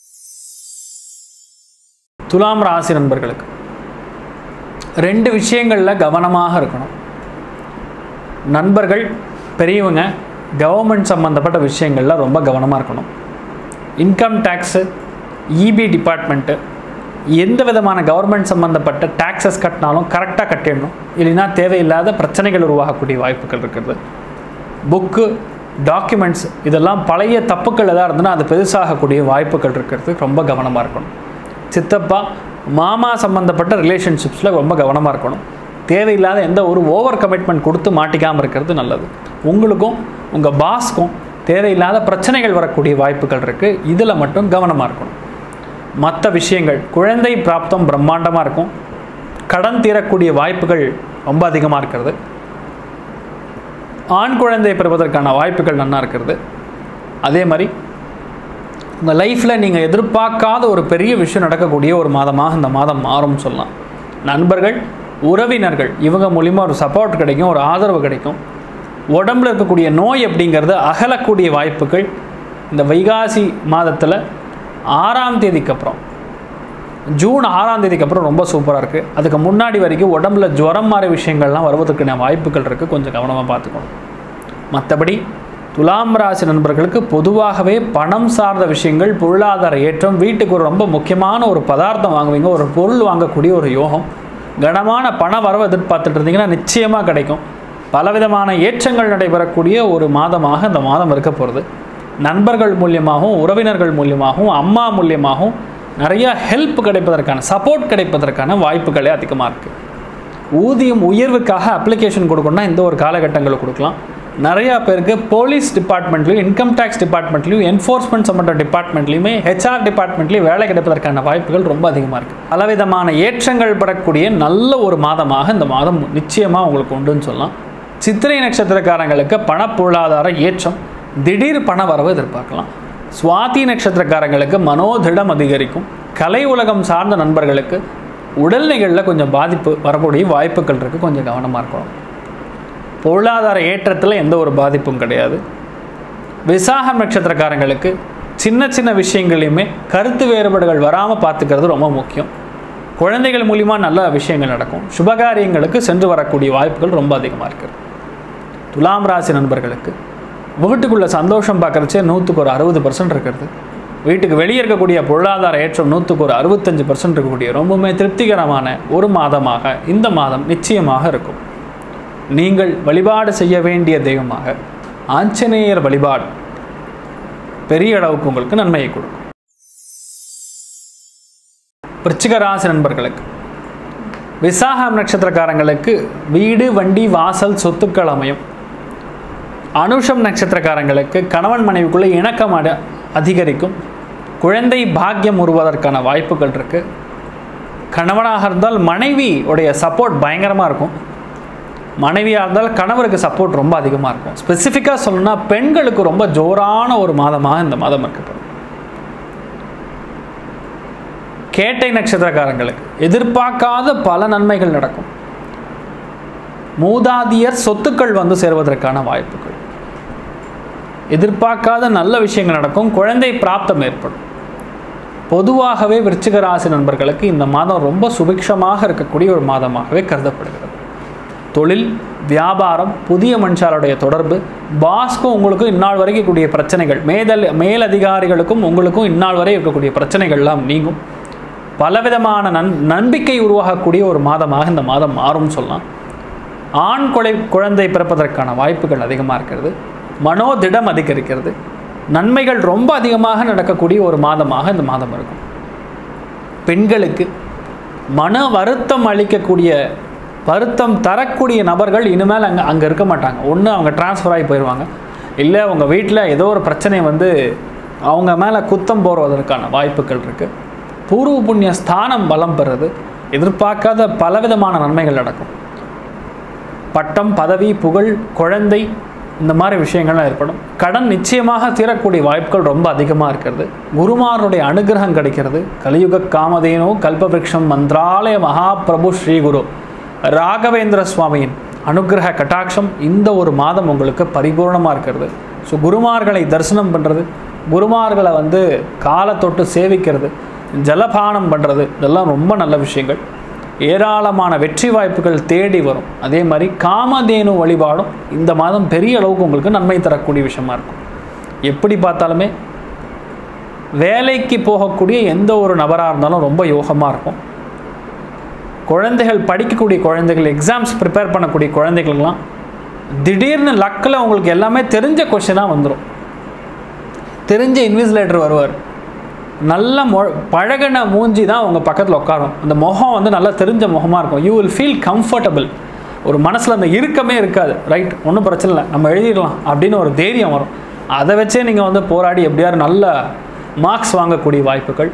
துலாம் ராசி நண்பர்களுக்கு ரெண்டு விஷயங்களில் கவனமாக இருக்கணும். நண்பர்கள் பெரியவங்க கவர்மெண்ட் சம்மந்தப்பட்ட விஷயங்களில் ரொம்ப கவனமாக இருக்கணும். இன்கம் டேக்ஸு, இபி டிபார்ட்மெண்ட்டு, எந்த விதமான கவர்மெண்ட் சம்மந்தப்பட்ட டேக்ஸஸ் கட்டினாலும் கரெக்டாக கட்டிடணும். இல்லைன்னா தேவையில்லாத பிரச்சனைகள் உருவாகக்கூடிய வாய்ப்புகள் இருக்கிறது. புக்கு, டாக்குமெண்ட்ஸ் இதெல்லாம் பழைய தப்புக்கள் எதாவது இருந்ததுன்னா அது பெருசாகக்கூடிய வாய்ப்புகள் இருக்கிறது. ரொம்ப கவனமாக இருக்கணும். சித்தப்பா மாமா சம்மந்தப்பட்ட ரிலேஷன்ஷிப்ஸில் ரொம்ப கவனமாக இருக்கணும். தேவையில்லாத எந்த ஒரு ஓவர் கமிட்மெண்ட் கொடுத்து மாட்டிக்காமல் இருக்கிறது நல்லது. உங்களுக்கும் உங்கள் பாஸ்க்கும் தேவையில்லாத பிரச்சனைகள் வரக்கூடிய வாய்ப்புகள் இருக்குது. இதில் மட்டும் கவனமாக இருக்கணும். மற்ற விஷயங்கள், குழந்தை பிராப்தம் பிரம்மாண்டமாக இருக்கும். கடன் தீரக்கூடிய வாய்ப்புகள் ரொம்ப அதிகமாக இருக்கிறது. ஆண் குழந்தை பெறுவதற்கான வாய்ப்புகள் நல்லா இருக்கிறது. அதே மாதிரி உங்கள் லைஃப்பில் நீங்கள் எதிர்பார்க்காத ஒரு பெரிய விஷயம் நடக்கக்கூடிய ஒரு மாதமாக இந்த மாதம் மாறும்னு சொல்லலாம். நண்பர்கள், உறவினர்கள் இவங்க மூலிமா ஒரு சப்போர்ட் கிடைக்கும், ஒரு ஆதரவு கிடைக்கும். உடம்பில் இருக்கக்கூடிய நோய் அப்படிங்கிறது அகலக்கூடிய வாய்ப்புகள் இந்த வைகாசி மாதத்தில் ஆறாம் தேதிக்கு அப்புறம், ஜூன் ஆறாம் தேதிக்கு அப்புறம் ரொம்ப சூப்பராக இருக்குது. அதுக்கு முன்னாடி வரைக்கும் உடம்புல ஜுரம் மாதிரி விஷயங்கள்லாம் வருவதற்கான வாய்ப்புகள் இருக்குது. கொஞ்சம் கவனமாக பார்த்துக்கணும். மற்றபடி துலாம் ராசி நண்பர்களுக்கு பொதுவாகவே பணம் சார்ந்த விஷயங்கள், பொருளாதார ஏற்றம், வீட்டுக்கு ஒரு ரொம்ப முக்கியமான ஒரு பதார்த்தம் வாங்குவீங்க, ஒரு பொருள் வாங்கக்கூடிய ஒரு யோகம், கனமான பண வரவு எதிர்பார்த்துட்டு இருந்தீங்கன்னா நிச்சயமாக கிடைக்கும். பலவிதமான ஏற்றங்கள் நடைபெறக்கூடிய ஒரு மாதமாக இந்த மாதம் இருக்க போகிறது. நண்பர்கள் மூலியமாகவும், உறவினர்கள் மூலியமாகவும், அம்மா மூலியமாகவும் நிறைய ஹெல்ப் கிடைப்பதற்கான, சப்போர்ட் கிடைப்பதற்கான வாய்ப்புகளே அதிகமாக இருக்குது. ஊதியம் உயர்வுக்காக அப்ளிகேஷன் கொடுக்கணும்னா இந்த ஒரு காலகட்டங்களில் கொடுக்கலாம். நிறையா பேருக்கு போலீஸ் டிபார்ட்மெண்ட்லையும், இன்கம் டேக்ஸ் டிபார்ட்மெண்ட்லையும், என்ஃபோர்ஸ்மெண்ட் சம்மந்த டிபார்ட்மெண்ட்லையுமே, ஹெச்ஆர் டிபார்ட்மெண்ட்லையும் வேலை கிடைப்பதற்கான வாய்ப்புகள் ரொம்ப அதிகமாக இருக்குது. பலவிதமான ஏற்றங்கள் பெறக்கூடிய நல்ல ஒரு மாதமாக இந்த மாதம் நிச்சயமாக உங்களுக்கு உண்டுன்னு சொல்லலாம். சித்திரை நட்சத்திரக்காரங்களுக்கு பண பொருளாதார ஏற்றம், திடீர் பண வரவு எதிர்பார்க்கலாம். சுவாதி நட்சத்திரக்காரங்களுக்கு மனோதிடம் அதிகரிக்கும். கலை உலகம் சார்ந்த நண்பர்களுக்கு உடல்நிலைகளில் கொஞ்சம் பாதிப்பு வரக்கூடிய வாய்ப்புகள் இருக்குது. கொஞ்சம் கவனமாக இருக்கணும். பொருளாதார ஏற்றத்தில் எந்த ஒரு பாதிப்பும் கிடையாது. விசாகம் நட்சத்திரக்காரங்களுக்கு சின்ன சின்ன விஷயங்களையுமே கருத்து வேறுபாடுகள் வராமல் பார்த்துக்கிறது ரொம்ப முக்கியம். குழந்தைகள் மூலிமா நல்ல விஷயங்கள் நடக்கும். சுபகாரியங்களுக்கு சென்று வரக்கூடிய வாய்ப்புகள் ரொம்ப அதிகமாக இருக்குது. துலாம் ராசி நண்பர்களுக்கு வீட்டுக்குள்ளே சந்தோஷம் பார்க்குறச்சே நூற்றுக்கு ஒரு அறுபது பர்சன்ட் இருக்கிறது. வீட்டுக்கு வெளியே இருக்கக்கூடிய பொருளாதார ஏற்றம் நூற்றுக்கு ஒரு அறுபத்தஞ்சு பர்சன்ட் இருக்கக்கூடிய ரொம்பவுமே திருப்திகரமான ஒரு மாதமாக இந்த மாதம் நிச்சயமாக இருக்கும். நீங்கள் வழிபாடு செய்ய வேண்டிய தெய்வமாக ஆஞ்சநேயர் வழிபாடு பெரிய அளவுக்கு உங்களுக்கு நன்மையை கொடுக்கும். விருச்சிக ராசி நண்பர்களுக்கு விசாகம் நட்சத்திரக்காரங்களுக்கு வீடு வண்டி வாசல் சொத்துக்கள் அமையும். அனுஷம் நட்சத்திரக்காரங்களுக்கு கணவன் மனைவிக்குள்ளே இணக்கம் அதிகரிக்கும். குழந்தை பாக்கியம் உருவதற்கான வாய்ப்புகள் இருக்குது. கணவனாக இருந்தால் மனைவி உடைய சப்போர்ட் பயங்கரமாக இருக்கும். மனைவியாக இருந்தால் கணவருக்கு சப்போர்ட் ரொம்ப அதிகமாக இருக்கும். ஸ்பெசிஃபிக்காக சொல்லணும்னா பெண்களுக்கு ரொம்ப ஜோரான ஒரு மாதமாக இந்த மாதம் இருக்கப்படும். கேட்டை நட்சத்திரக்காரங்களுக்கு எதிர்பார்க்காத பல நன்மைகள் நடக்கும். மூதாதியர் சொத்துக்கள் வந்து சேர்வதற்கான வாய்ப்புகள், எதிர்பார்க்காத நல்ல விஷயங்கள் நடக்கும். குழந்தை பிராப்தம் ஏற்படும். பொதுவாகவே விருச்சிக ராசி நண்பர்களுக்கு இந்த மாதம் ரொம்ப சுபிக்ஷமாக இருக்கக்கூடிய ஒரு மாதமாகவே கருதப்படுகிறது. தொழில், வியாபாரம், புதிய மனுஷாருடைய தொடர்பு, பாஸ்க்கும் உங்களுக்கும் இந்நாள் வரைக்கும் கூடிய பிரச்சனைகள், மேதல் மேலதிகாரிகளுக்கும் உங்களுக்கும் இந்நாள் வரை இருக்கக்கூடிய பிரச்சனைகள்லாம் நீங்கும். பலவிதமான நன் நம்பிக்கை உருவாகக்கூடிய ஒரு மாதமாக இந்த மாதம் மாறும் சொல்லலாம். ஆண் கொலை குழந்தை பிறப்பதற்கான வாய்ப்புகள் அதிகமாக இருக்கிறது. மனோதிடம் அதிகரிக்கிறது. நன்மைகள் ரொம்ப அதிகமாக நடக்கக்கூடிய ஒரு மாதமாக இந்த மாதம் இருக்கும். பெண்களுக்கு மன வருத்தம் அளிக்கக்கூடிய, வருத்தம் தரக்கூடிய நபர்கள் இனிமேல் அங்கே அங்கே இருக்க மாட்டாங்க. ஒன்று அவங்க டிரான்ஸ்ஃபர் ஆகி போயிடுவாங்க, இல்லை அவங்க வீட்டில் ஏதோ ஒரு பிரச்சனை வந்து அவங்க மேலே குத்தம் போடுவதற்கான வாய்ப்புகள் இருக்குது. பூர்வ புண்ணிய ஸ்தானம் பலம் பெறுறது, எதிர்பார்க்காத பலவிதமான நன்மைகள் நடக்கும். பட்டம், பதவி, புகழ், குழந்தை, இந்த மாதிரி விஷயங்கள்லாம் ஏற்படும். கடன் நிச்சயமாக தீரக்கூடிய வாய்ப்புகள் ரொம்ப அதிகமாக இருக்கிறது. குருமாருடைய அனுகிரகம் கிடைக்கிறது. கலியுக காமதேனு கல்பவிருக்ஷம் மந்திராலய மகாபிரபு ஸ்ரீகுரு ராகவேந்திர சுவாமியின் அனுகிரக கட்டாட்சம் இந்த ஒரு மாதம் உங்களுக்கு பரிபூர்ணமாக இருக்கிறது. ஸோ குருமார்களை தரிசனம் பண்ணுறது, குருமார்களை வந்து காலத்தொட்டு சேவிக்கிறது, ஜலபானம் பண்ணுறது, இதெல்லாம் ரொம்ப நல்ல விஷயங்கள். ஏராளமான வெற்றி வாய்ப்புகள் தேடி வரும். அதே மாதிரி காமதேனு வழிபாடும் இந்த மாதம் பெரிய அளவுக்கு உங்களுக்கு நன்மை தரக்கூடிய விஷயமா இருக்கும். எப்படி பார்த்தாலுமே வேலைக்கு போகக்கூடிய எந்த ஒரு நபராக இருந்தாலும் ரொம்ப யோகமாக இருக்கும். குழந்தைகள், படிக்கக்கூடிய குழந்தைகள், எக்ஸாம்ஸ் ப்ரிப்பேர் பண்ணக்கூடிய குழந்தைகளுக்கெல்லாம் திடீர்னு லக்கில் உங்களுக்கு எல்லாமே தெரிஞ்ச கொஸ்டினாக வந்துடும். தெரிஞ்ச இன்விஜிலேட்டர் வருவார். நல்ல மொ பழகின மூஞ்சி தான் உங்கள் பக்கத்தில் உட்காரும். அந்த முகம் வந்து நல்லா தெரிஞ்ச முகமாக இருக்கும். You will feel comfortable. ஒரு மனசில் அந்த இறுக்கமே இருக்காது. ரைட், ஒன்றும் பிரச்சனை இல்லை, நம்ம எழுதிடலாம் அப்படின்னு ஒரு தைரியம் வரும். அதை வச்சே நீங்கள் வந்து போராடி எப்படியாரு நல்ல மார்க்ஸ் வாங்கக்கூடிய வாய்ப்புகள்.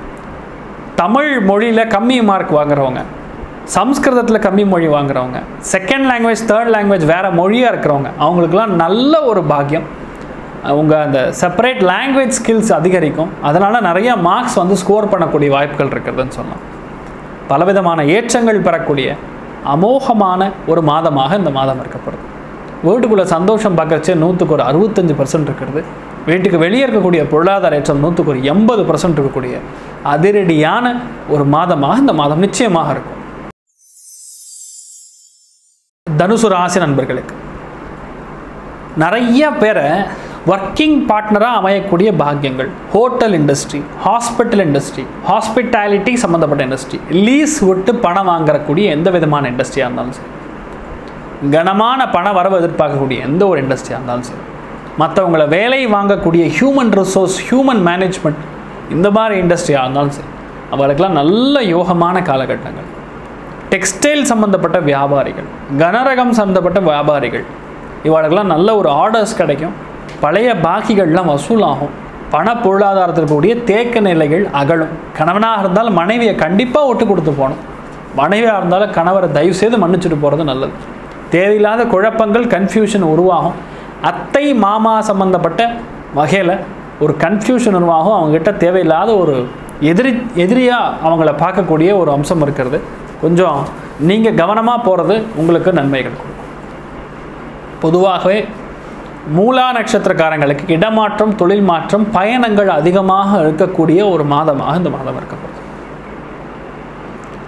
தமிழ் மொழியில் கம்மி மார்க் வாங்குறவங்க, சம்ஸ்கிருதத்தில் கம்மி மொழி வாங்குறவங்க, செகண்ட் லாங்குவேஜ், தேர்ட் லாங்குவேஜ் வேறு மொழியாக இருக்கிறவங்க, அவங்களுக்கெல்லாம் நல்ல ஒரு பாக்கியம். உங்கள் அந்த செப்பரேட் லாங்குவேஜ் ஸ்கில்ஸ் அதிகரிக்கும். அதனால் நிறையா மார்க்ஸ் வந்து ஸ்கோர் பண்ணக்கூடிய வாய்ப்புகள் இருக்கிறதுன்னு சொல்லலாம். பலவிதமான ஏற்றங்கள் பெறக்கூடிய அமோகமான ஒரு மாதமாக இந்த மாதம் இருக்கப்படுது. வீட்டுக்குள்ளே சந்தோஷம் பார்க்கறச்சே நூற்றுக்கு ஒரு அறுபத்தஞ்சு பர்சன்ட் இருக்கிறது. வீட்டுக்கு வெளியே இருக்கக்கூடிய பொருளாதார ஏற்றம் நூற்றுக்கு ஒரு எண்பது பர்சன்ட் இருக்கக்கூடிய அதிரடியான ஒரு மாதமாக இந்த மாதம் நிச்சயமாக இருக்கும். தனுசு ராசி நண்பர்களுக்கு நிறைய பேரை ஒர்க்கிங் பார்ட்னராக அமையக்கூடிய பாக்கியங்கள். Hotel industry, hospital industry, hospitality சம்மந்தப்பட்ட இண்டஸ்ட்ரி, லீஸ் விட்டு பணம் வாங்கக்கூடிய எந்த விதமான இண்டஸ்ட்ரியாக இருந்தாலும் சரி, கனமான பண வரவு எதிர்பார்க்கக்கூடிய எந்த ஒரு இண்டஸ்ட்ரியாக இருந்தாலும் சரி, மற்றவங்களை வேலை வாங்கக்கூடிய ஹியூமன் ரிசோர்ஸ், ஹியூமன் மேனேஜ்மெண்ட், இந்த மாதிரி இண்டஸ்ட்ரியாக இருந்தாலும் சரி, அவர்களுக்கெல்லாம் நல்ல யோகமான காலகட்டங்கள். டெக்ஸ்டைல் சம்மந்தப்பட்ட வியாபாரிகள், கனரகம் சம்மந்தப்பட்ட வியாபாரிகள், இவர்களுக்கெல்லாம் நல்ல ஒரு ஆர்டர்ஸ் கிடைக்கும். பழைய பாக்கிகள்லாம் வசூலாகும். பண பொருளாதாரத்திற்குரிய தேக்க நிலைகள் அகலும். கணவனாக இருந்தால் மனைவியை கண்டிப்பாக விட்டு கொடுத்து போகணும். மனைவியாக இருந்தாலும் கணவரை தயவு செய்து மன்னிச்சுட்டு போகிறது நல்லது. தேவையில்லாத குழப்பங்கள், கன்ஃபியூஷன் உருவாகும். அத்தை மாமா சம்மந்தப்பட்ட வகையில் ஒரு கன்ஃபியூஷன் உருவாகும். அவங்ககிட்ட தேவையில்லாத ஒரு எதிரி எதிரியாக அவங்கள பார்க்கக்கூடிய ஒரு அம்சம் இருக்கிறது. கொஞ்சம் நீங்கள் கவனமாக போகிறது உங்களுக்கு நன்மைகள் கொடுக்கும். பொதுவாகவே மூலா நட்சத்திரக்காரங்களுக்கு இடமாற்றம், தொழில் மாற்றம், பயணங்கள் அதிகமாக இருக்கக்கூடிய ஒரு மாதமாக இந்த மாதம் இருக்கப்படுது.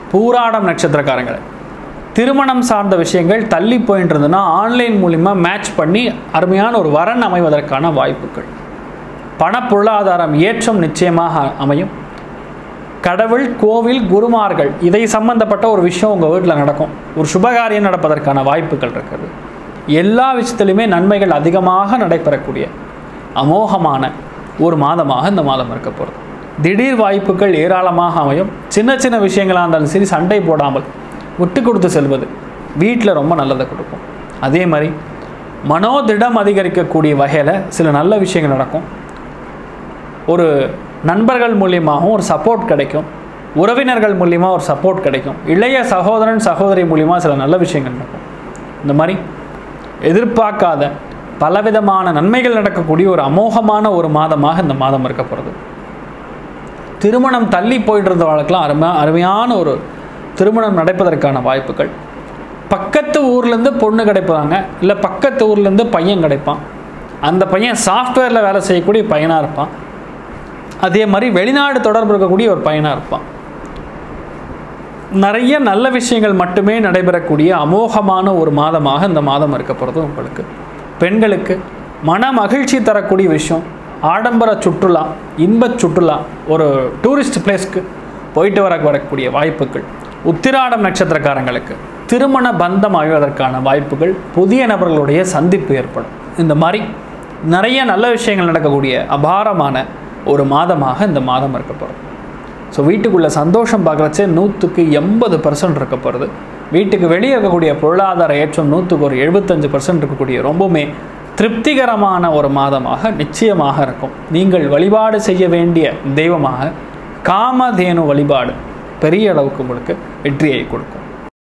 பூராடம் நட்சத்திரக்காரங்களை திருமணம் சார்ந்த விஷயங்கள் தள்ளி போயிட்டு இருந்ததுன்னா ஆன்லைன் மூலிமா மேட்ச் பண்ணி அருமையான ஒரு வரன் அமைவதற்கான வாய்ப்புகள். பண பொருளாதாரம் ஏற்றம் நிச்சயமாக அமையும். கடவுள், கோவில், குருமார்கள் இதை சம்பந்தப்பட்ட ஒரு விஷயம் உங்கள் வீட்டில் நடக்கும். ஒரு சுபகாரியம் நடப்பதற்கான வாய்ப்புகள் இருக்குது. எல்லா விஷயத்திலுமே நன்மைகள் அதிகமாக நடைபெறக்கூடிய அமோகமான ஒரு மாதமாக இந்த மாதம் இருக்க போகிறது. திடீர் வாய்ப்புகள் ஏராளமாக அமையும். சின்ன சின்ன விஷயங்களாக இருந்தாலும் சரி சண்டை போடாமல் விட்டு கொடுத்து செல்வது வீட்டில் ரொம்ப நல்லதை கொடுக்கும். அதே மாதிரி மனோதிடம் அதிகரிக்கக்கூடிய வகையில் சில நல்ல விஷயங்கள் நடக்கும். ஒரு நண்பர்கள் மூலியமாகவும் ஒரு சப்போர்ட் கிடைக்கும். உறவினர்கள் மூலியமாக ஒரு சப்போர்ட் கிடைக்கும். இளைய சகோதரன் சகோதரி மூலியமாக சில நல்ல விஷயங்கள் நடக்கும். இந்த மாதிரி எதிர்பார்க்காத பலவிதமான நன்மைகள் நடக்கக்கூடிய ஒரு அமோகமான ஒரு மாதமாக இந்த மாதம் இருக்க போகிறது. திருமணம் தள்ளி போயிட்டு இருந்தவர்களுக்கெல்லாம் அருமையா அருமையான ஒரு திருமணம் நடப்பதற்கான வாய்ப்புகள். பக்கத்து ஊர்லேருந்து பொண்ணு கிடைப்பாங்க, இல்லை பக்கத்து ஊர்லேருந்து பையன் கிடைப்பான். அந்த பையன் சாஃப்ட்வேரில் வேலை செய்யக்கூடிய பையனாக இருப்பான். அதே மாதிரி வெளிநாடு தொடர்பு இருக்கக்கூடிய ஒரு பையனாக இருப்பான். நிறைய நல்ல விஷயங்கள் மட்டுமே நடைபெறக்கூடிய அமோகமான ஒரு மாதமாக இந்த மாதம் இருக்க போகிறது. உங்களுக்கு பெண்களுக்கு மன மகிழ்ச்சி தரக்கூடிய விஷயம், ஆடம்பர சுற்றுலா, இன்ப சுற்றுலா, ஒரு டூரிஸ்ட் பிளேஸ்க்கு போயிட்டு வர வரக்கூடிய வாய்ப்புகள். உத்திராடம் நட்சத்திரக்காரங்களுக்கு திருமண பந்தம் ஆய்வதற்கான வாய்ப்புகள், புதிய நபர்களுடைய சந்திப்பு ஏற்படும். இந்த மாதிரி நிறைய நல்ல விஷயங்கள் நடக்கக்கூடிய அபாரமான ஒரு மாதமாக இந்த மாதம் இருக்க போகிறது. ஸோ வீட்டுக்குள்ளே சந்தோஷம் பார்க்குறச்சே நூற்றுக்கு எண்பது பர்சன்ட் இருக்க போகிறது. வீட்டுக்கு வெளியே இருக்கக்கூடிய பொருளாதார ஏற்றம் நூற்றுக்கு ஒரு எழுபத்தஞ்சு பர்சன்ட் இருக்கக்கூடிய ரொம்பவுமே திருப்திகரமான ஒரு மாதமாக நிச்சயமாக இருக்கும். நீங்கள் வழிபாடு செய்ய வேண்டிய தெய்வமாக காமதேனு வழிபாடு பெரிய அளவுக்கு உங்களுக்கு வெற்றியை கொடுக்கும்.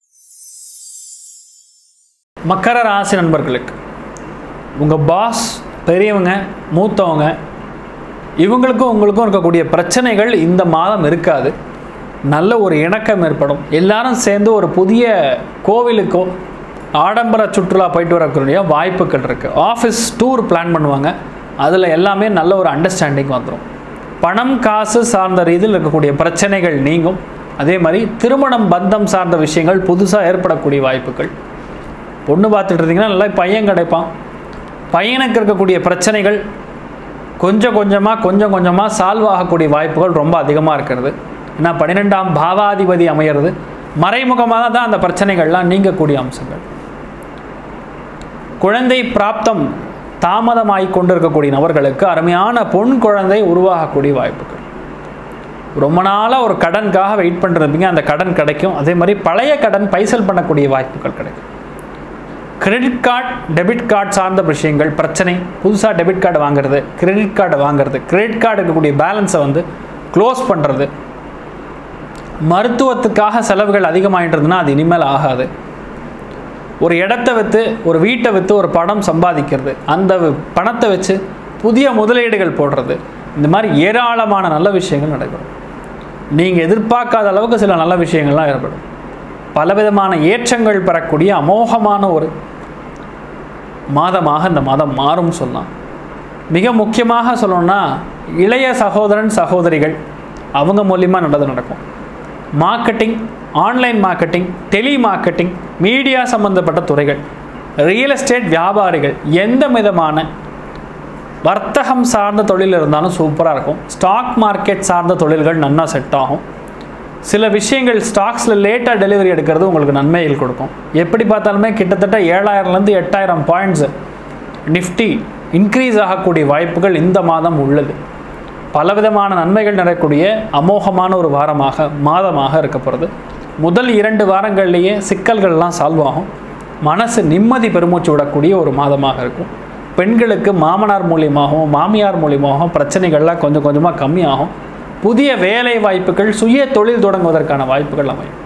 மக்கர ராசி நண்பர்களுக்கு உங்கள் பாஸ், பெரியவங்க, மூத்தவங்க இவங்களுக்கும் உங்களுக்கும் இருக்கக்கூடிய பிரச்சனைகள் இந்த மாதம் இருக்காது. நல்ல ஒரு இணக்கம் ஏற்படும். எல்லாரும் சேர்ந்து ஒரு புதிய கோவிலுக்கோ ஆடம்பர சுற்றுலா போயிட்டு வரக்கூடிய வாய்ப்புகள் இருக்குது. ஆஃபீஸ் டூர் பிளான் பண்ணுவாங்க. அதில் எல்லாமே நல்ல ஒரு அண்டர்ஸ்டாண்டிங் வந்துடும். பணம் காசு சார்ந்த ரீதியில் இருக்கக்கூடிய பிரச்சனைகள் நீங்கும். அதே மாதிரி திருமணம் பந்தம் சார்ந்த விஷயங்கள் புதுசாக ஏற்படக்கூடிய வாய்ப்புகள். பொண்ணு பார்த்துட்டு இருந்தீங்கன்னா நல்லா பையன் கிடைப்பான். பையனுக்கு இருக்கக்கூடிய பிரச்சனைகள் கொஞ்சம் கொஞ்சமாக கொஞ்சம் கொஞ்சமாக சால்வ் ஆகக்கூடிய வாய்ப்புகள் ரொம்ப அதிகமாக இருக்கிறது. ஏன்னா பன்னிரெண்டாம் பாவாதிபதி அமையிறது மறைமுகமாக தான் அந்த பிரச்சனைகள்லாம் நீங்கக்கூடிய அம்சங்கள். குழந்தை பிராப்தம் தாமதமாகி கொண்டு இருக்கக்கூடிய நபர்களுக்கு அருமையான பொன் குழந்தை உருவாகக்கூடிய வாய்ப்புகள். ரொம்ப நாளாக ஒரு கடனுக்காக வெயிட் பண்ணிருப்பீங்க, அந்த கடன் கிடைக்கும். அதே மாதிரி பழைய கடன் பைசல் பண்ணக்கூடிய வாய்ப்புகள் கிடைக்கும். கிரெடிட் கார்டு, டெபிட் கார்டு சார்ந்த விஷயங்கள் பிரச்சனை. புதுசாக டெபிட் கார்டு வாங்குறது, கிரெடிட் கார்டு வாங்குறது, கிரெடிட் கார்டு இருக்கக்கூடிய பேலன்ஸை வந்து க்ளோஸ் பண்ணுறது. மருத்துவத்துக்காக செலவுகள் அதிகமாகிட்டு இருந்ததுன்னா அது இனிமேல் ஆகாது. ஒரு இடத்த விற்று, ஒரு வீட்டை விற்று ஒரு பணம் சம்பாதிக்கிறது, அந்த பணத்தை வச்சு புதிய முதலீடுகள் போடுறது, இந்த மாதிரி ஏராளமான நல்ல விஷயங்கள் நடைபெறும். நீங்கள் எதிர்பார்க்காத அளவுக்கு சில நல்ல விஷயங்கள்லாம் ஏற்படும். பலவிதமான ஏற்றங்கள் பெறக்கூடிய அமோகமான ஒரு மாதமாக இந்த மாதம் மாறும் சொல்லலாம். மிக முக்கியமாக சொல்லணும்னா இளைய சகோதரன் சகோதரிகள் அவங்க மூலியமாக நல்லது நடக்கும். Marketing, online marketing, telemarketing, media சம்பந்தப்பட்ட துறைகள், ரியல் எஸ்டேட் வியாபாரிகள், எந்த விதமான வர்த்தகம் சார்ந்த தொழில் இருந்தாலும் சூப்பராக இருக்கும். ஸ்டாக் மார்க்கெட் சார்ந்த தொழில்கள் நன்னா செட் ஆகும். சில விஷயங்கள் ஸ்டாக்ஸில் லேட்டாக டெலிவரி எடுக்கிறது உங்களுக்கு நன்மைகள் கொடுக்கும். எப்படி பார்த்தாலுமே கிட்டத்தட்ட ஏழாயிரம்லேருந்து எட்டாயிரம் பாயிண்ட்ஸ் நிஃப்டி இன்க்ரீஸ் ஆகக்கூடிய வாய்ப்புகள் இந்த மாதம் உள்ளது. பலவிதமான நன்மைகள் நடக்கக்கூடிய அமோகமான ஒரு வாரமாக மாதமாக இருக்க போகிறது. முதல் இரண்டு வாரங்கள்லேயே சிக்கல்கள்லாம் சால்வ் ஆகும். மனசு நிம்மதி பெருமூச்சு விடக்கூடிய ஒரு மாதமாக இருக்கும். பெண்களுக்கு மாமனார் மூலியமாகவும் மாமியார் மூலியமாகவும் பிரச்சனைகள்லாம் கொஞ்சம் கொஞ்சமாக கம்மியாகும். புதிய வேலை வாய்ப்புகள், சுய தொழில் தொடங்குவதற்கான வாய்ப்புகள் அமையும்.